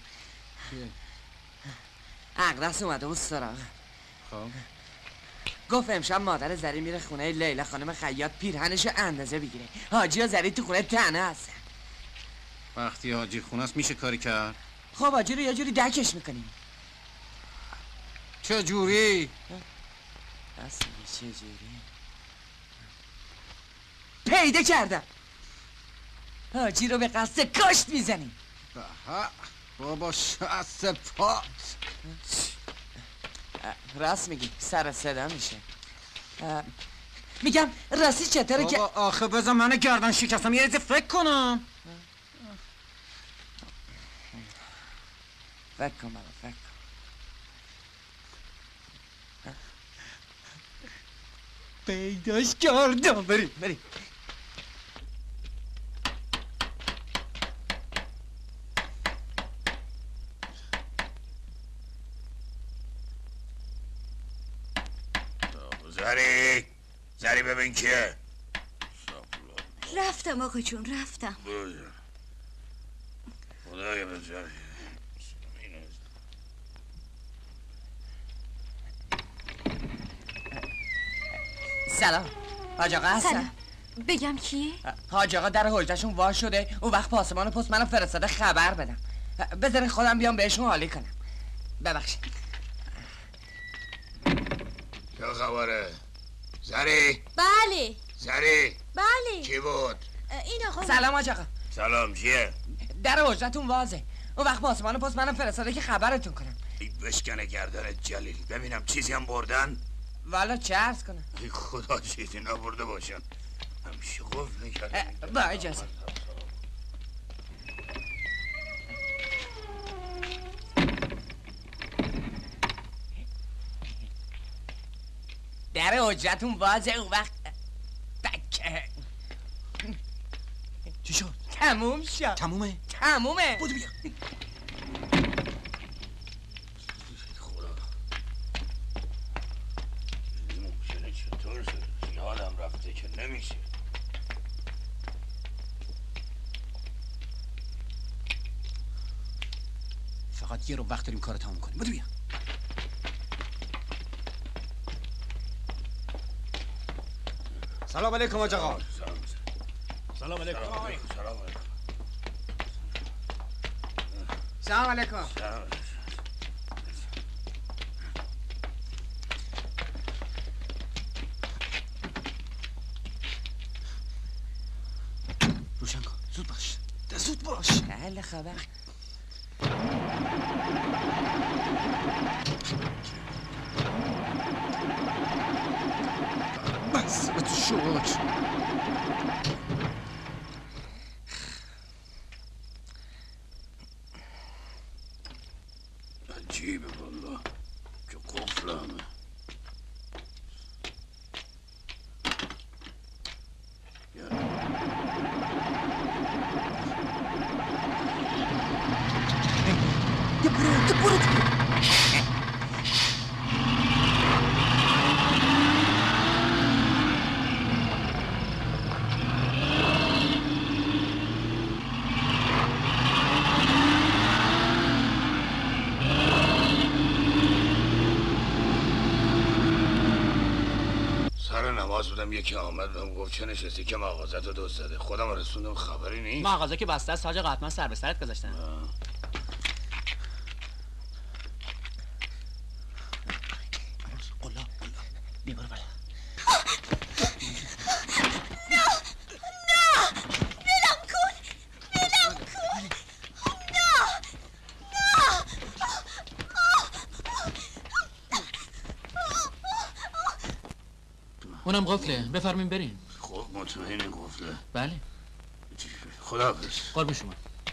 اقدس اومده بود سراغم. خب گفت امشب مادر زری میره خونه لیلا خانم خیاط پیرهنشو اندازه بگیره. حاجی و زری تو خونه تنه هستن. وقتی حاجی خونه است میشه کاری کرد؟ خب حاجی رو یه جوری دکش میکنیم. چه جوری؟ اصلا چه جوری؟ پیدا کردم. حاجی رو به قصد کشت میزنیم. بابا شست پات. راست میگی سر صدا میشه. میگم راستی چطوره که بابا آخه بزن منو گردن شکستم یه ریزی فکر کنم. فکر کن بابا فکر کن. پیداش کردم. بریم بریم. زری زری ببین کیه. رفتم آقا جون رفتم. خدایا به زری. سلام حاج آقا هستن؟ سلام بگم کیه؟ حاج آقا در حجرشون وا شده، اون وقت پاسمان پست منو فرستاده خبر بدم. بذارین خودم بیام بهشون حالی کنم. ببخشید. چه خبره؟ زری؟ بله زری؟ بله کی بود؟ این آقا. سلام حاج آقا. سلام چیه؟ در حجرتون وازه، اون وقت پاسمان پست منو فرستاده که خبرتون کنم. ای بشکنه گردنت جلیل، ببینم چیزی هم بردن؟ والا چه عرض کنم؟ ای خدا چیزی نبرده باشن. همیشه قفل میکردم. با اجازه. در حجرتون بازه اون وقت تکه. چی شد؟ تموم شد. تمومه؟ تمومه. بودو بیا. خدا این ممکنه چطور شد؟ یادم رفته که نمیشه. فقط یه رو وقت داریم کار تموم کنیم. بودو بیا. سلام علیکم آج آقا. سلام علیکم. سلام علیکم. سلام علیکم. سلام علیکم. روشن کن. زود باش. زود باش. بله خبر. بس به تو شکر. عجیبه والله که قفل همه. یه برو تو برو تو یکی آمد بهم گفت چه نشستی که مغازه رو دزد زده. خودم رسوندم خبری نیست. مغازه که بسته است حاج آقا، حتما سر به سرت گذاشتن. قلا قلا بیا برو بالا. نه نه ولم کن ولم کن نه نه اونم قفله. بفرمین برین. خب مطمئنی قفله؟ بله. خداحافظ. قربون شما.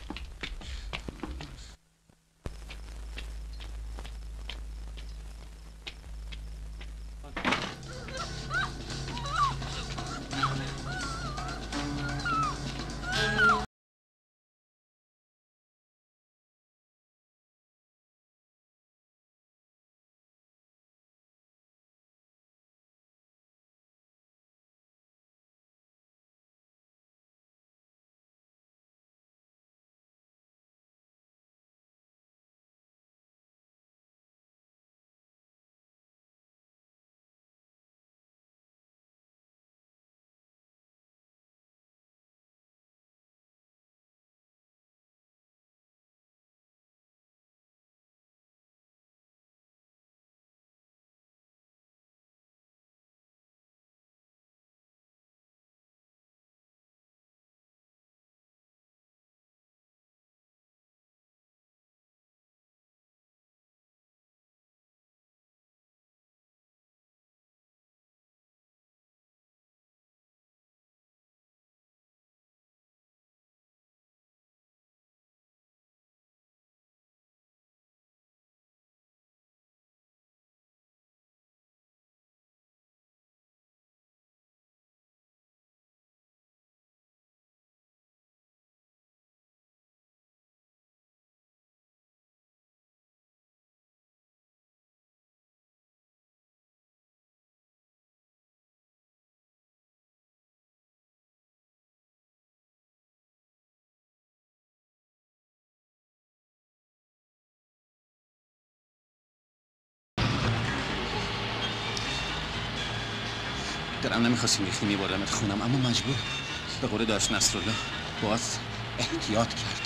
دلم نمیخواست این ریختی میبردمت خونم، اما مجبور. به قول داشت نصرالله باز احتیاط کرد.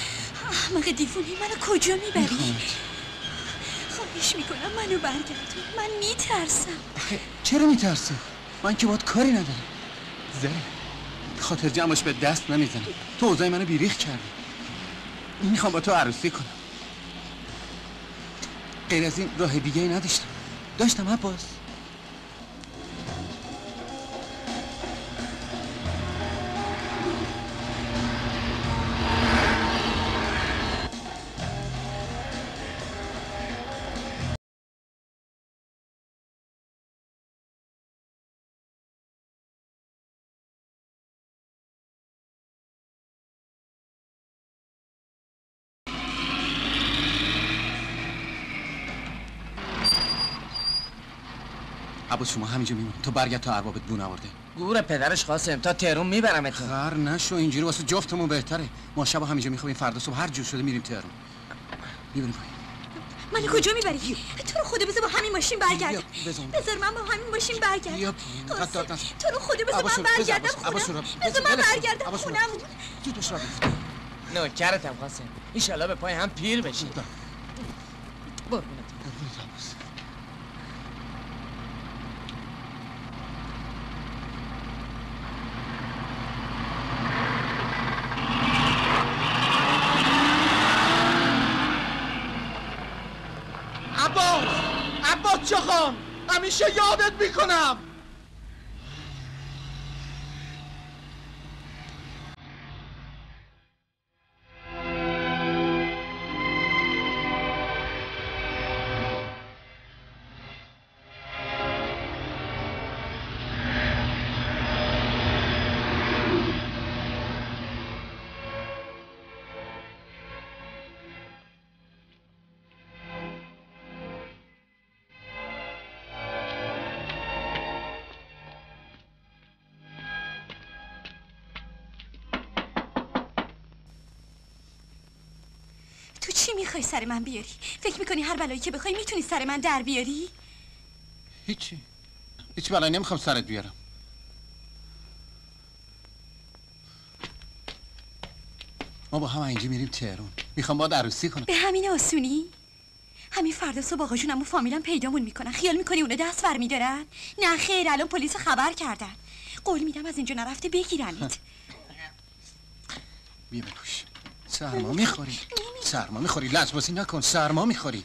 احمق دیوونی، منو کجا میبری؟ خواهش میکنم منو برگردون، من میترسم. چرا میترسه؟ من که باید کاری ندارم. زره خاطر جمعش به دست نمیزنم. تو اوضاع منو بیریخ کردی. میخوام با تو عروسی کنم. غیر از این راه دیگه ای نداشتم. داشتم عباس. عباس شما همینجا میمونی تو برگرد تا اربابت بو نورده. گور پدرش قاسم تا تهران میبرمتون. خر نشو اینجوری واسه جفتمون بهتره. ما شب همینجا میخوابیم فردا صبح هر جور شده میریم تهران. میبریم پایین. منو کجا میبری؟ تو رو خدا بذار با همین ماشین برگردم. بذار من با همین ماشین برگردم. بیا تو رو خدا بذار من برگردم خونم. بذار من برگردم خونم. زود باش را بیفت. نوکرتم قاسم. ایشالله به پای هم پیر بشی. قربونت. عباس عباس چخان همیشه یادت میکنم. چی میخوای سر من بیاری؟ فکر میکنی هر بلایی که بخوای میتونی سر من در بیاری؟ هیچی هیچ بلایی نمیخوام سرت بیارم. ما با هم اینجا میریم تهران. میخوام باید عروسی کنم. به همین آسونی؟ همین فردا صبح آقا جونم و فامیلم پیدامون میکنن. خیال میکنی اونا دست بر میدارن؟ نه خیر، الان پلیس خبر کردن. قول میدم از اینجا نرفته بگیرنت. بیا بپوش. سرما میخوری سرما میخوری لجبازی نکن. سرما میخوری.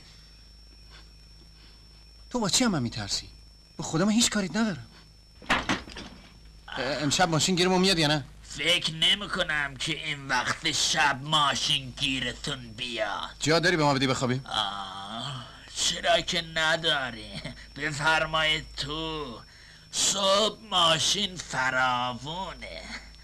تو با چی هم من میترسی؟ با خدا من هیچ کاریت ندارم. امشب ماشین گیرمون میاد یا نه؟ فکر نمی کنم که این وقت شب ماشین گیرتون بیاد. جا داری به ما بدی بخوابیم؟ آه چرا که نداری. بفرمایید تو. صبح ماشین فراوونه.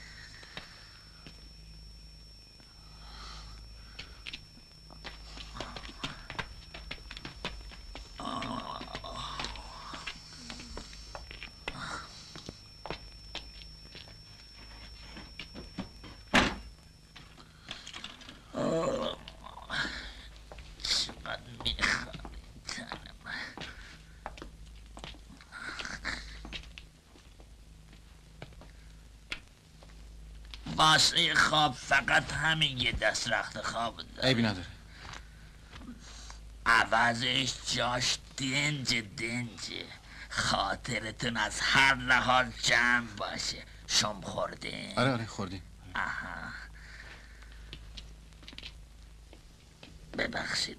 واسه خواب فقط همین یه دست رخت خواب داره. عیبی نداره. عوضش جاش دنج دنجه. خاطرتون از هر لحاظ جمع باشه. شم خوردین؟ آره آره خوردیم. آها ببخشید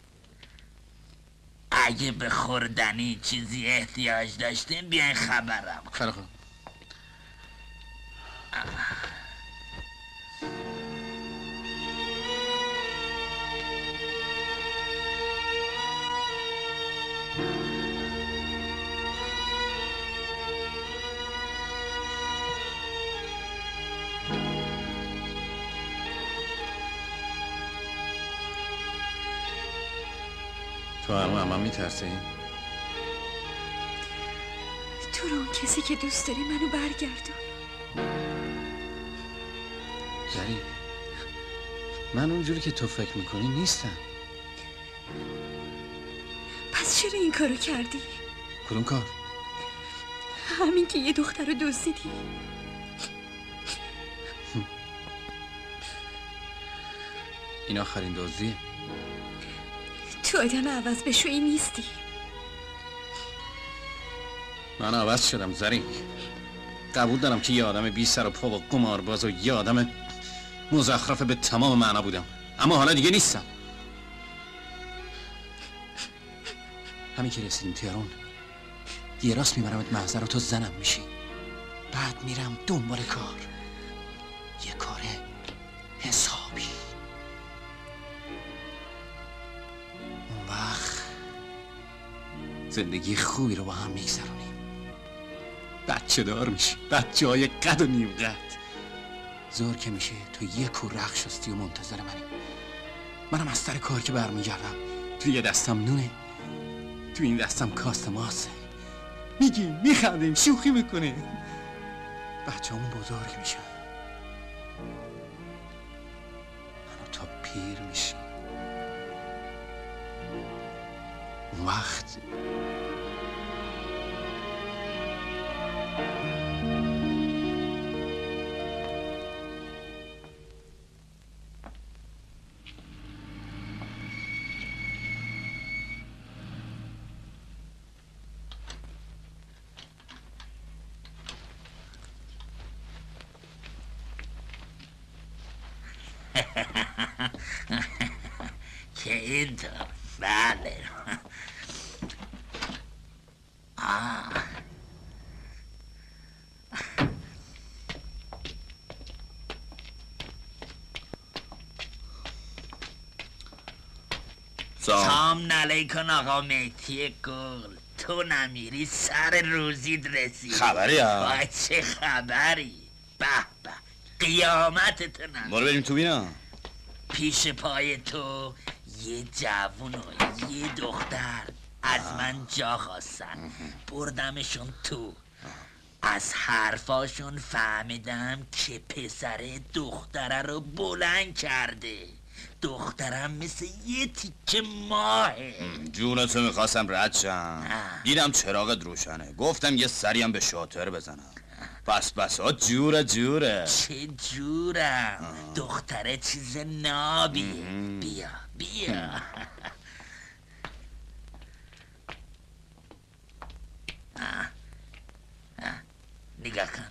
اگه به خوردنی چیزی احتیاج داشتین بیاین خبرم. خیلی خوب. تو هم هم میترسی؟ تو رو اون کسی که دوست داری منو برگردون. زری من اونجوری که تو فکر میکنی نیستم. پس چرا این کارو کردی؟ کدوم کار؟ همین که یه دختر رو دزدیدی. این آخرین دزدیه. تو آدم عوض بشویی نیستی. من عوض شدم زری. قبول دارم که یه آدم بی سر و پا و قمارباز و یه آدم مزخرف به تمام معنا بودم، اما حالا دیگه نیستم. همین که رسیدیم تهران یه راست میبرمت محضر و تو زنم میشی. بعد میرم دنبال کار، یه کار حسابی. اون وقت زندگی خوبی رو با هم میگذرونیم. بچه دار میشی، بچه های قد و نیم قد. زور که میشه تو یه کور رخ شستی و منتظر منی. منم از سر کار که برمیگردم تو یه دستم نونه، تو این دستم کاسه ماسه. میگیم میخندیم شوخی میکنیم بچه همون بزرگ میشن منو تا پیر میشیم اون وقت که اینطور بله آه. سلام علیکم آقا مهدی گل تو نمیری سر روزید رسید خبری ها وای چه خبری به به قیامتت نمیری برو بریم تو بینا پیش پای تو یه جوون و یه دختر از من جا خواستن بردمشون تو از حرفاشون فهمیدم که پسر دختره رو بلند کرده دخترم مثل یه تیکه ماهه جونتو میخواستم رد شم دیدم چراغت روشنه گفتم یه سریم به شاتر بزنم پس بس ها جوره جوره چه جورم دختره چیز نابیه بیا بیا آه. آه. نگاه کن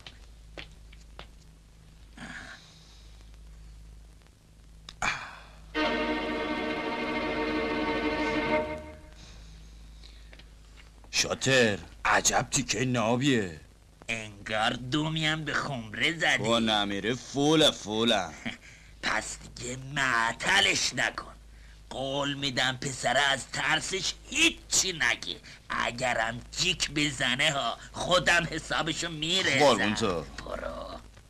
شاتر عجب تیکه نابیه انگار دومیم به خمره زدی با نمیره فوله فوله پس دیگه معطلش نکن قول میدم پسره از ترسش هیچی نگه اگرم جیک بزنه ها خودم حسابشو میرسم قربون تو برو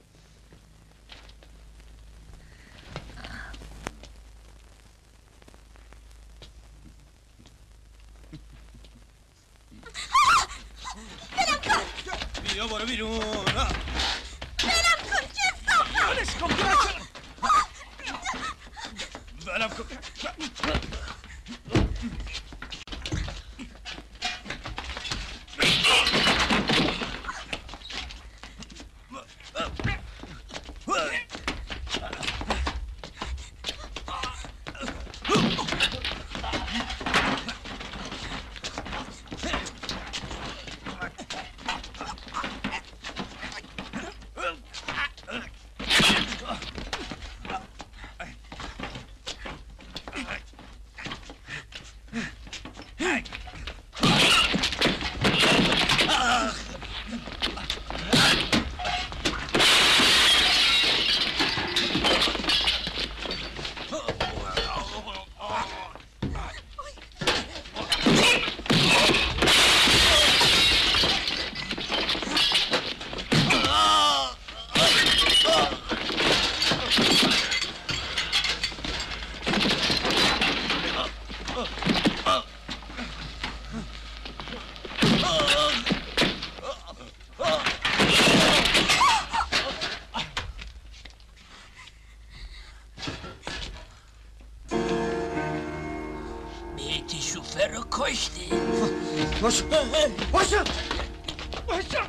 بیا برو بیرون بلم کن کسافت بلش کن بلم کن باشه باشه باشه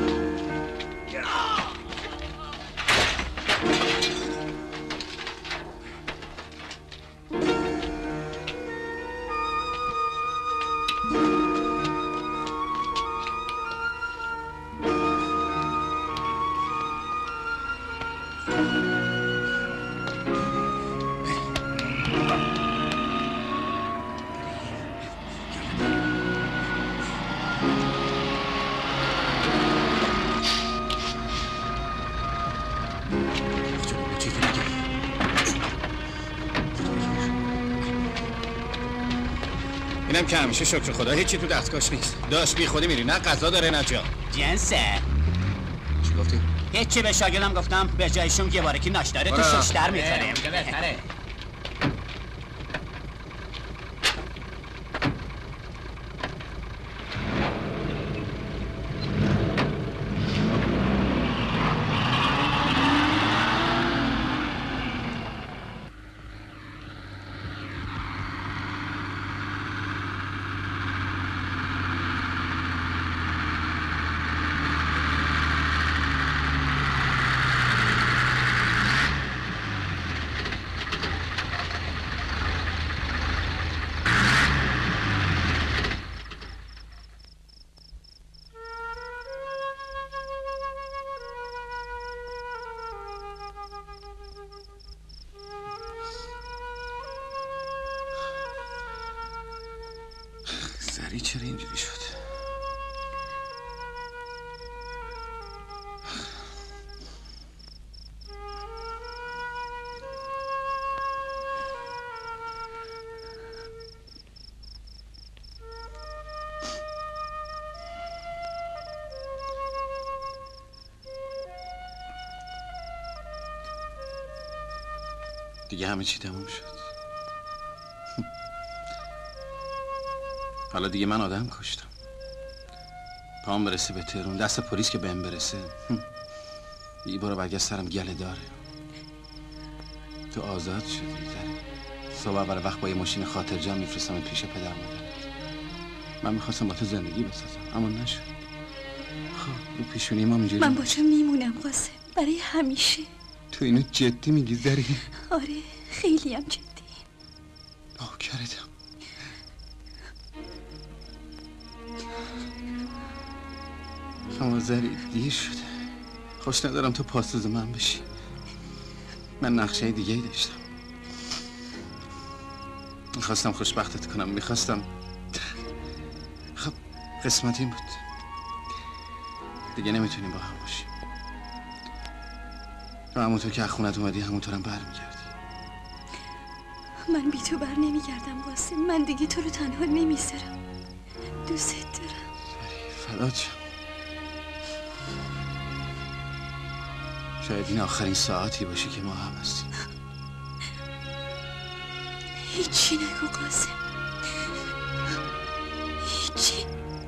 اینم که همیشه شکر خدا هیچی تو دستگاش نیست داشت بی خودی میری نه غذا داره نه جا جنسه چی گفتی؟ هیچی به شاگردم گفتم به جایشون یه بارکی ناش داره تو شش در میخوریم بهتره زری چرا اینجوری شد؟ دیگه همه چی تموم شد. حالا دیگه من آدم کشتم. پام برسه به تهرون، دست پلیس که بهم برسه دیگه برو برگشت سرم گله داره. تو آزاد شدی زری. صبح اول وقت با یه ماشین خاطرجمع میفرستم پیش پدر مادرت. من میخواستم با تو زندگی بسازم اما نشد. خب رو پیشونی ما اینجوری من با تو میمونم قاسم، برای همیشه. تو اینو جدی میگی زری؟ آره خیلی هم جدی. نوکرتم. اما زری دیر شده. خوش ندارم تو پاسوز من بشی. من نقشه دیگه ای داشتم. میخواستم خوشبختت کنم، میخواستم. خب قسمت این بود. دیگه نمیتونیم با هم باشیم. و همونطور که از خونت اومدی همونطورم برمیگردی. من بی تو بر نمیگردم قاسم. من دیگه تو رو تنها نمیذارم. دوست دارم. فدات شم. شاید این آخرین ساعتی باشه که ما هم هستیم. هیچی نگو قاسم. هیچی.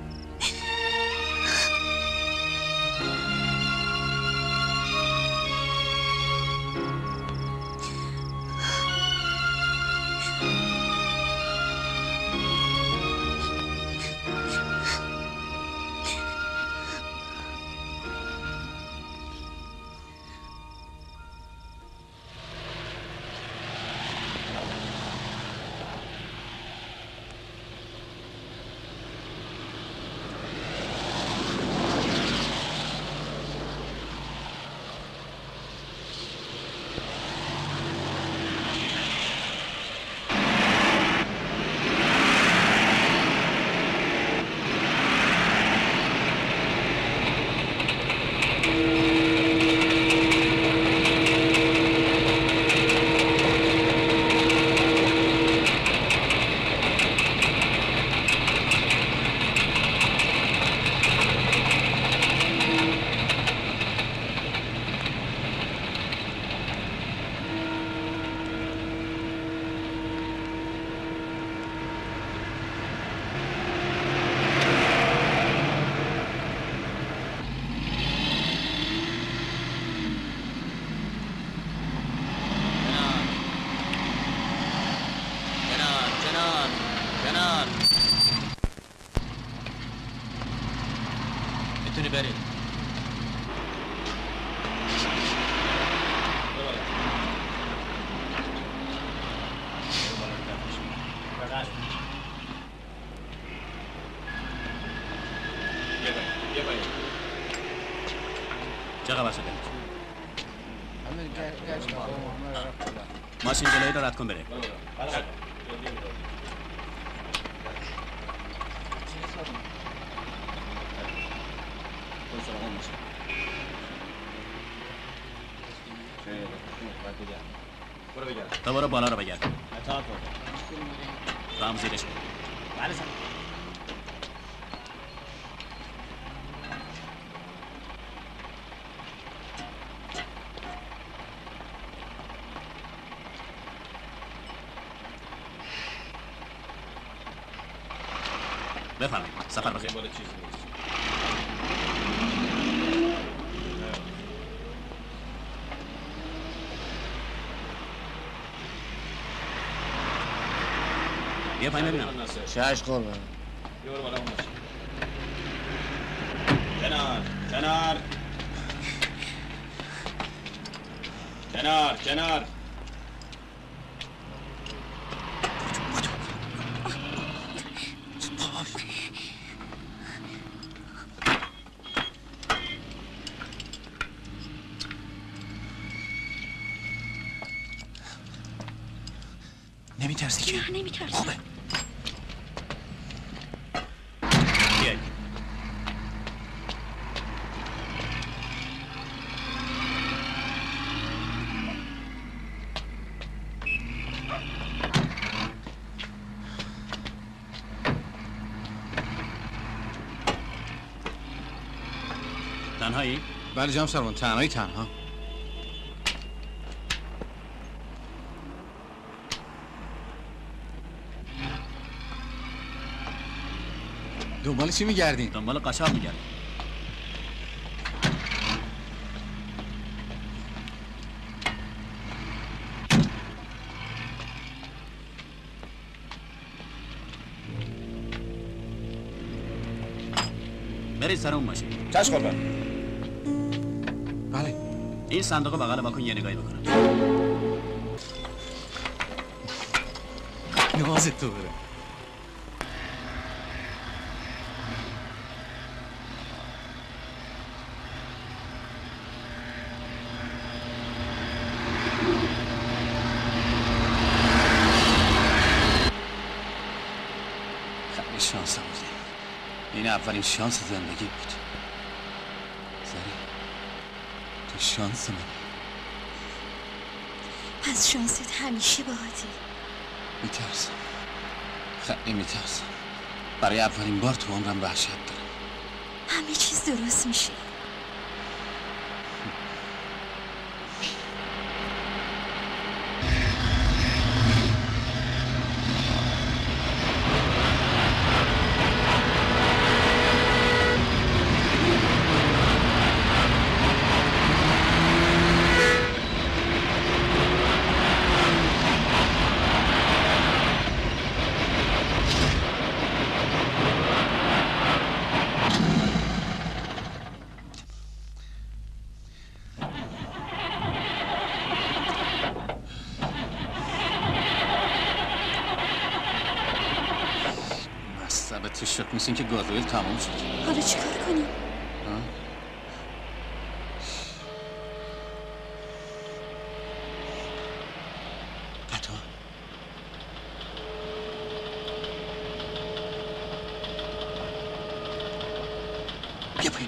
چه خبر شده؟ ماشین جلوی رو رد کن بره. تو برو بالا رو بگرد. تو هم زیرش کن. بله سر. بفرمایید سفر بخیر. بیا پایین ببینم. چشم قربان. کنار کنار کنار کنار. نمیترسی که؟ نه نمیترسی. خوبه. تنهایی؟ بله جناب سروان، تنهایی تنها. دنبال چی میگردین؟ دنبال قاچاق میگردیم. برید سر اون ماشین. چشم قربان. بله. این صندوق بغل با کن یه نگاهی بکنم. نازت تو بره. خیلی شانس بودی. این اولین شانس زندگی بود. زری تو شانس من. پس شانست همیشه باهاتی. میترسم، خیلی میترسم. برای اولین بار تو عمرم وحشت دارم. همه چیز درست میشه. تو شک مثل این که گازوئیل تموم شد. حالا چیکار کنیم؟ قطار بیا پایین.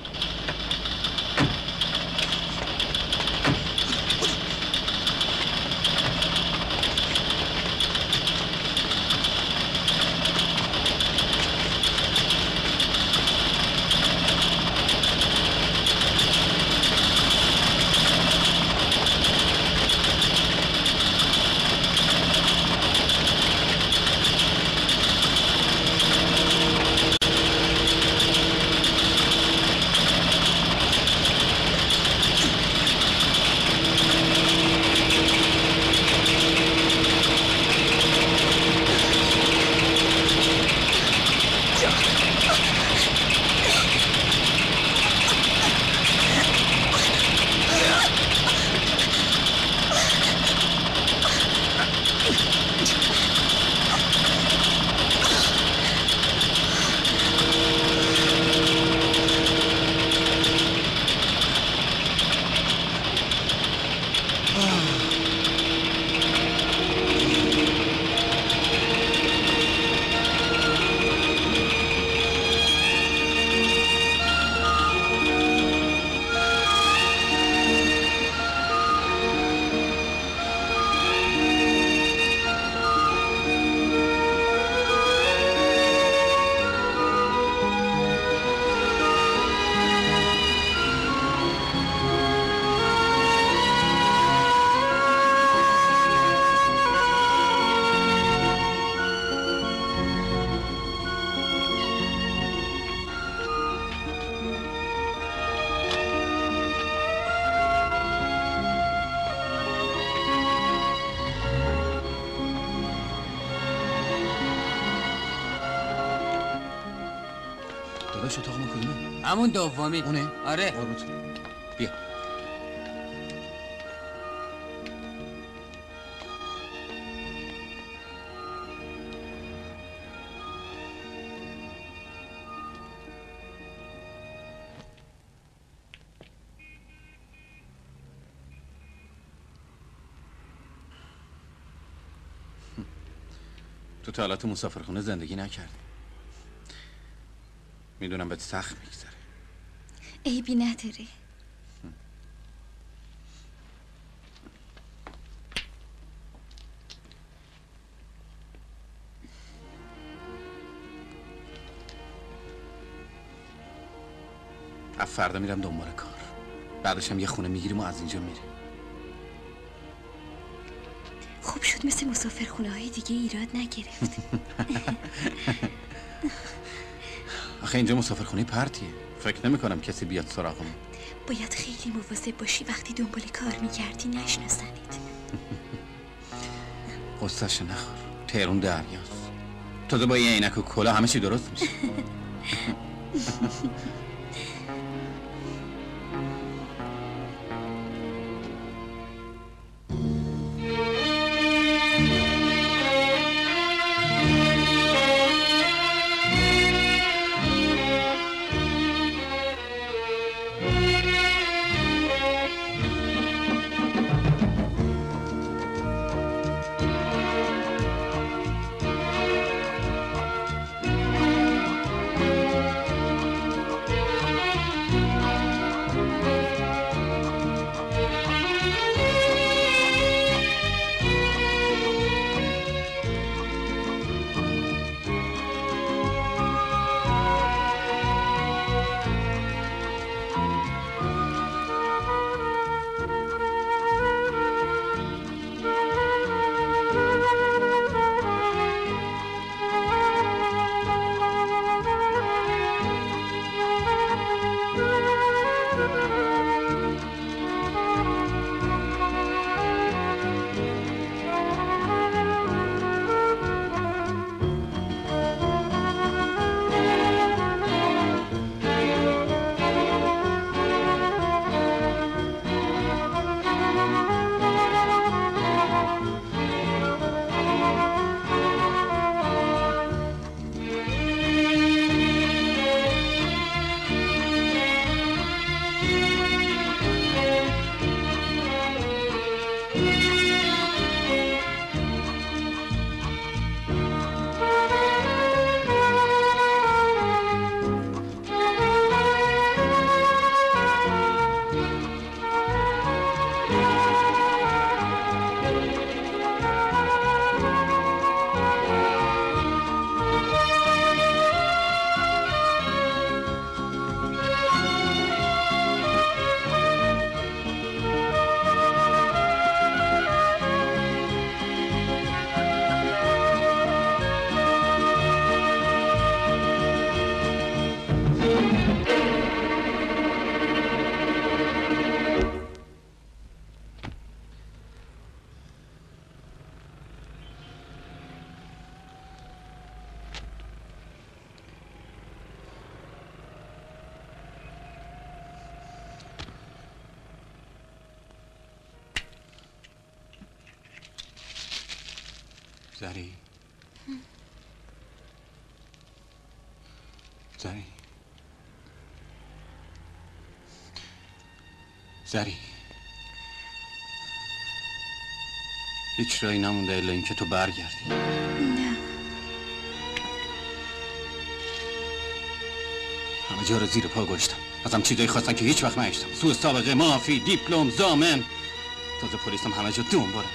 داداش اتاق ما کدومه؟ همون دومی. اونه؟ آره. قربونت. بیا. تو تا حالا تو مسافرخونه زندگی نکردی. میدونم بهت سخت میگذره. عیبی نداره. فردا میرم دنبال کار. بعدش هم یه خونه میگیریم و از اینجا میریم. خوب شد مثل مسافرخونه های دیگه ایراد نگرفت. آخه اینجا مسافرخونه پرتیه. فکر نمی کنم کسی بیاد سراغمون. باید خیلی مواظب باشی وقتی دنبال کار میگردی نشناسنید. قصه‌شو نخور. تهرون دریاست. تازه با یه عینک و کلاه همه چی درست میشه. زری زری زری هیچ رایی نمونده الا اینکه تو برگردی. نه همه جا رو زیر پا گشتم. ازم چیزایی خواستن که هیچ وقت نشتم. سوء سابقه، مافی، دیپلم، زامن. تازه پلیس هم همه جا دنبالم.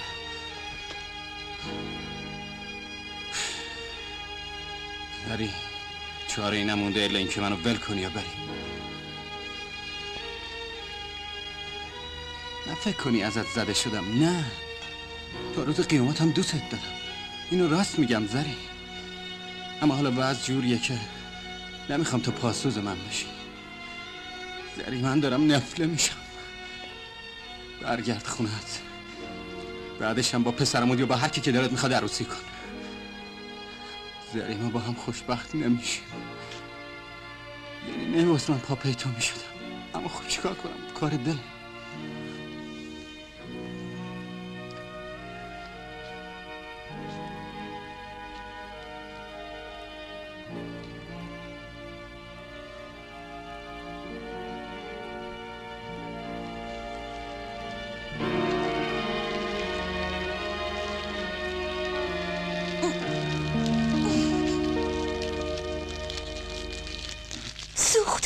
زری چاره ای نمونده الا اینکه منو ول کنی یا بری. نه فکر کنی ازت زده شدم، نه. تا روز قیامت هم دوستت دارم. اینو راست میگم زری. اما حالا وضع جوریه که نمیخوام تو پاسوز من بشی. زری من دارم نفله میشم. برگرد خونت. بعدش هم با پسرمون یا با هر کی که دلت میخواد عروسی کن. زری ما با هم خوشبخت نمیشیم. یعنی نمی‌واسه من پا پیتو میشدم. اما خب چیکار کنم؟ کار دل. سوخت.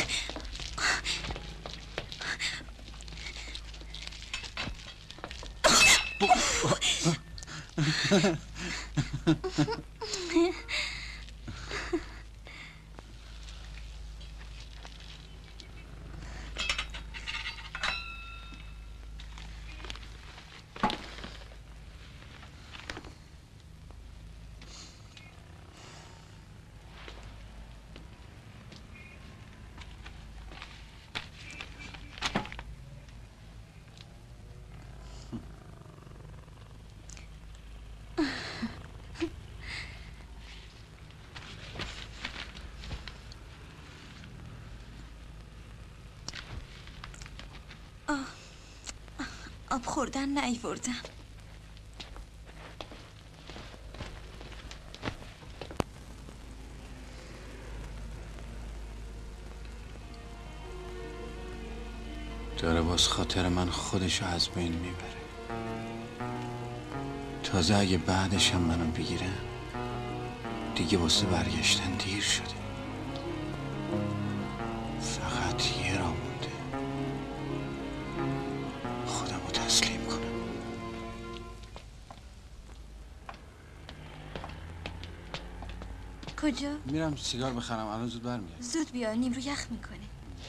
آب خوردن نیوردم. داره باز خاطر من خودشو از بین میبره. تازه اگه بعدش هم منو بگیره دیگه واسه برگشتن دیر شده. فقط یه راه مونده، خودمو تسلیم کنم. کجا؟ میرم سیگار بخرم، الان زود برمیگردم. زود بیا، نیم رو یخ میکنه.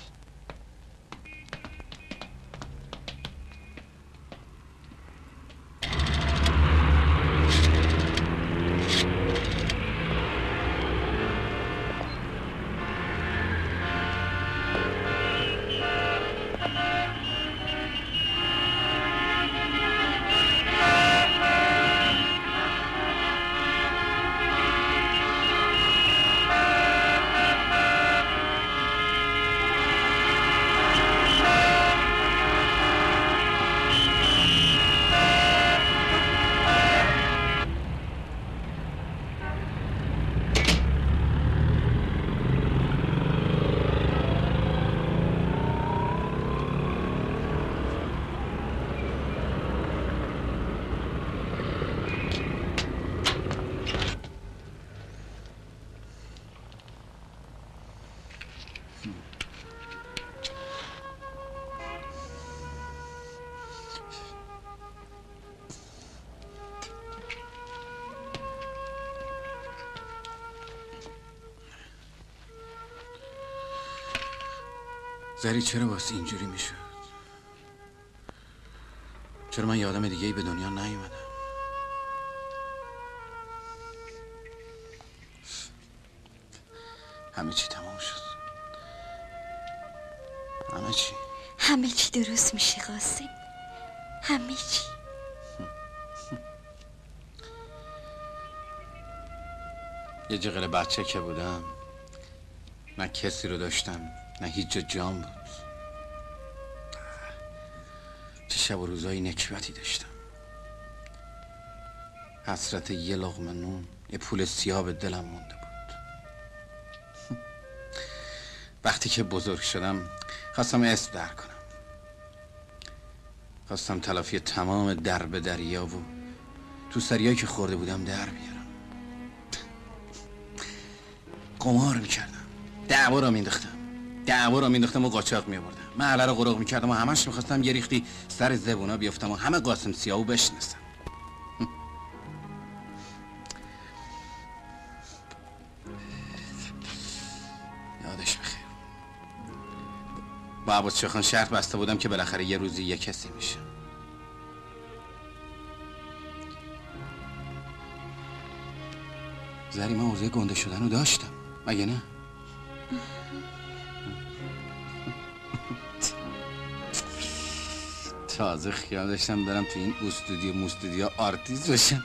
زری چرا واسه اینجوری میشد؟ چرا من یه آدم دیگه ای به دنیا نیومدم؟ همه چی تمام شد. همه چی همه چی درست میشه قاسم، همه چی. یه جغل بچه که بودم نه کسی رو داشتم نه هیچ جا جام بود. چه شب و روزایی نکبتی داشتم. حسرت یه لقمه نون، یه پول سیاه به دلم مونده بود. وقتی که بزرگ شدم خواستم اسم در کنم. خواستم تلافی تمام درب دریا و تو سریایی که خورده بودم در بیارم. قمار میکردم، دعوا را مینداختم دعوا را مینداختم و قاچاق میبردم. محله رو غرق میکردم و همش میخواستم یه ریختی سر زبونا بیافتم و همه قاسم سیاهو بشناسم. یادش بخیر. با عباس شاخان شرط بسته بودم که بالاخره یه روزی یه کسی میشه. زری من عرضه گنده شدن رو داشتم مگه نه؟ تازه خیال داشتم برم تو این استودیو مستودیو آرتیست بشم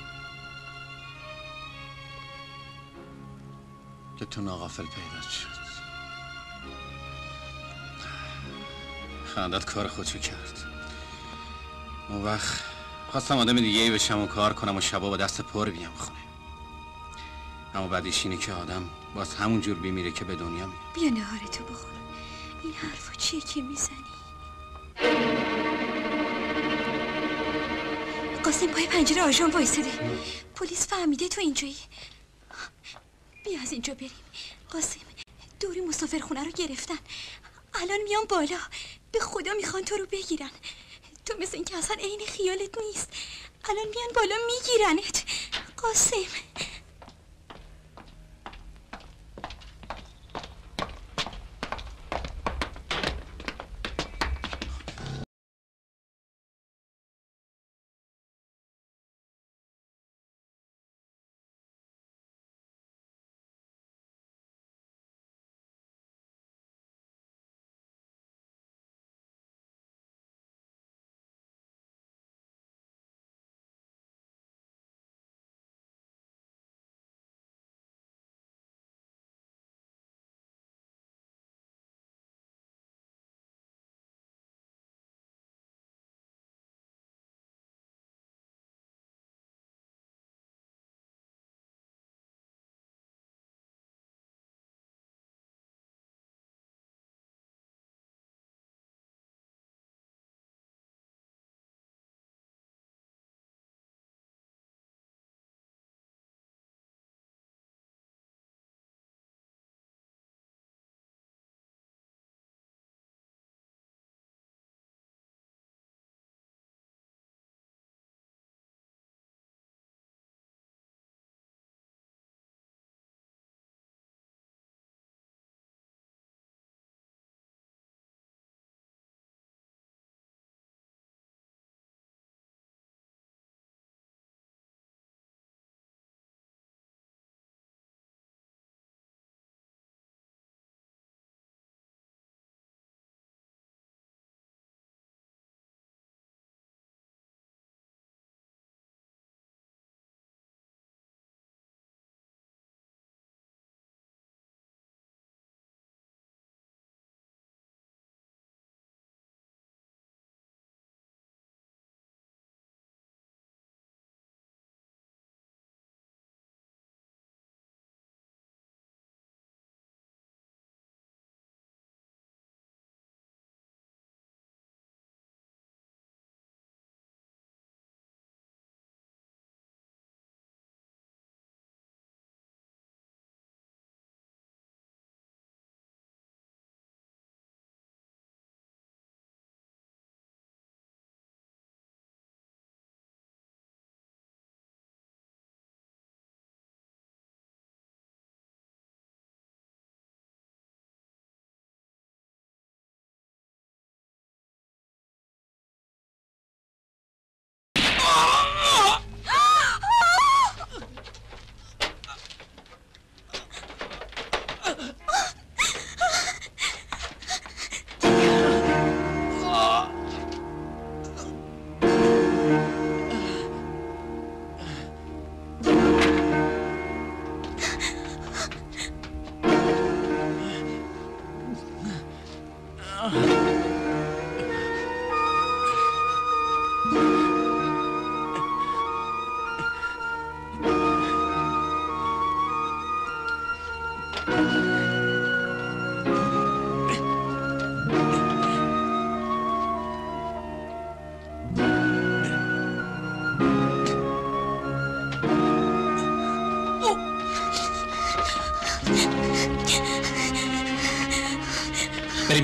که تو ناغافل پیدا شد. خندت کار خودشو کرد. اون وقت خواستم آدم دیگه ای بشم و کار کنم و شبا با دست پر بیام خونه. اما بعدش اینه که آدم باز همون جور بیمیره که به دنیا میاد. بیا نهارتو بخور. این حرفا چیه که میزنی؟ قاسم پای پنجره آژان وایساده. پلیس فهمیده تو اینجایی. بیا از اینجا بریم. قاسم دوری مسافرخونه رو گرفتن. الان میان بالا. به خدا میخوان تو رو بگیرن. تو مثل این که اصلا عین خیالت نیست. الان میان بالا میگیرنت. قاسم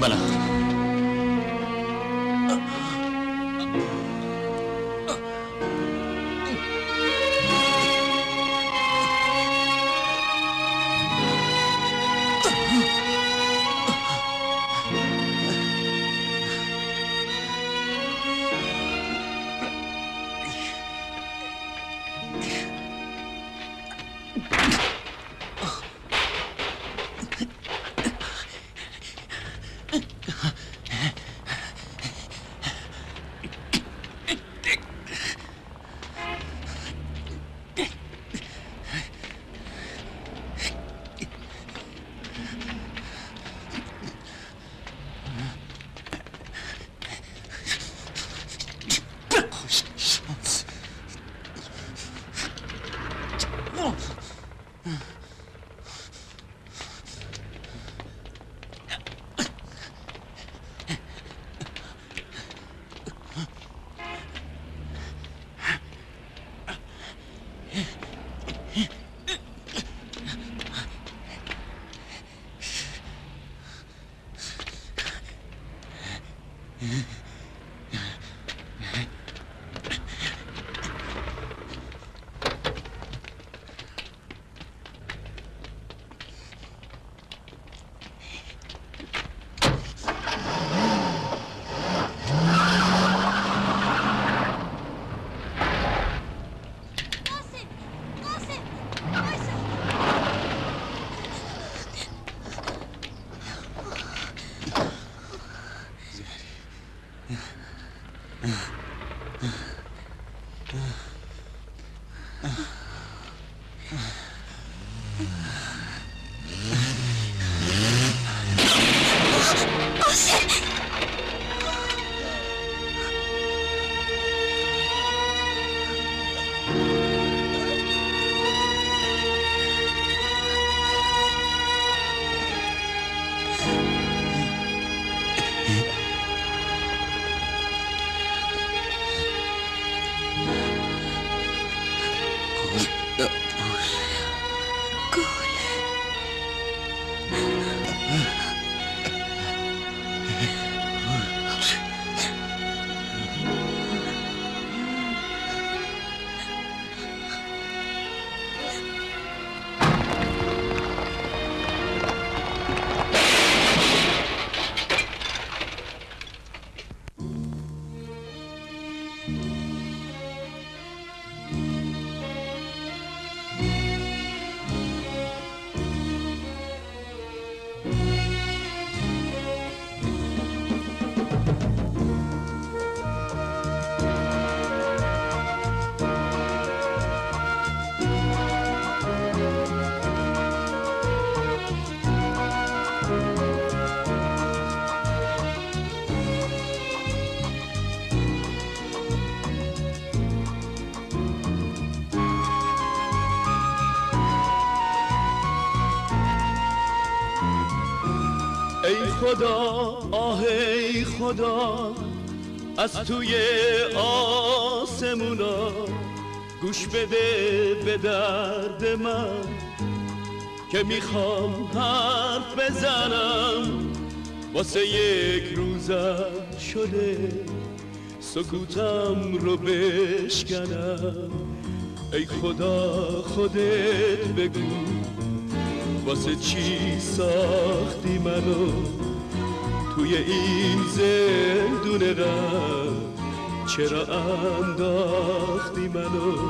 بله. ای خدا آه ای خدا از توی آسمونا گوش بده به درد من که میخوام حرف بزنم واسه یک روزم شده سکوتم رو بشکنم ای خدا خودت بگو واسه چی ساختی منو توی این زندون غم چرا انداختی منو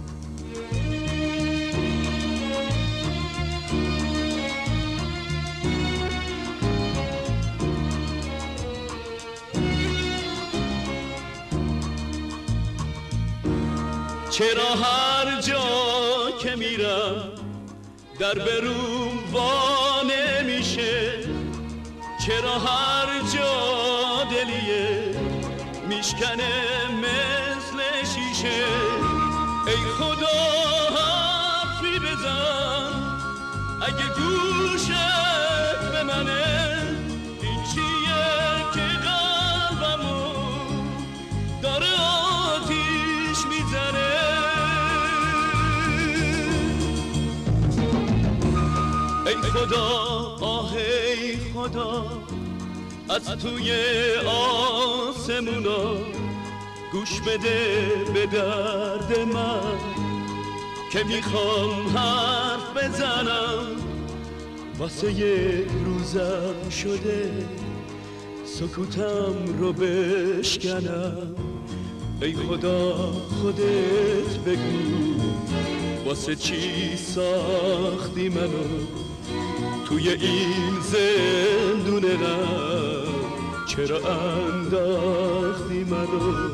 چرا هر جا که میرم در بروم وا نمیشه چرا هر جا دلیه میشکنه مثل شیشه ای خدا حرفی بزن اگه گوشت به منه این چیه که قلبمو داره آتیش میزنه ای خدا آه ای خدا از توی آسمونا گوش بده به درد من که میخوام حرف بزنم واسه یک روزم شده سکوتم رو بشکنم ای خدا خودت بگو واسه چی ساختی منو توی این زندون غم چرا انداختی منو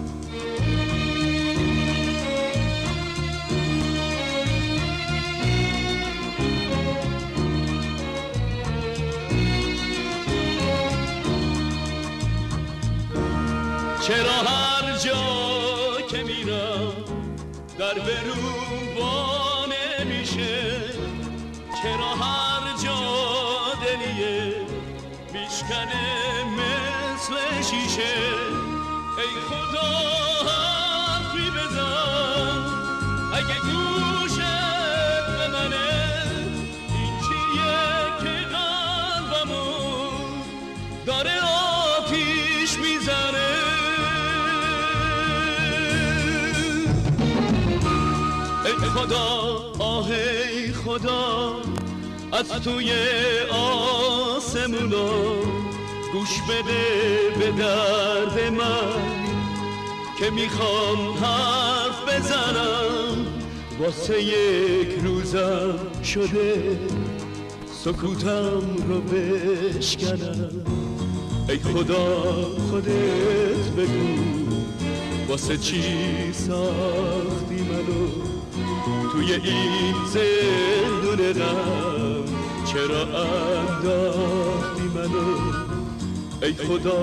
چرا هر جا که میرم در بروم وا نمیشه چرا هر جا دلیه میشکنه مثل شیشه ای خدا حرفی بزن اگه گوشت به منه این چیه که قلبمو داره آتیش میزنه ای خدا آه ای خدا از توی آسمونا گوش بده به درد من که میخوام حرف بزنم واسه یک روزم شده سکوتم رو بشکنم ای خدا خودت بگو واسه چی ساختی منو توی این زندون غم چرا انداختی منو ای خدا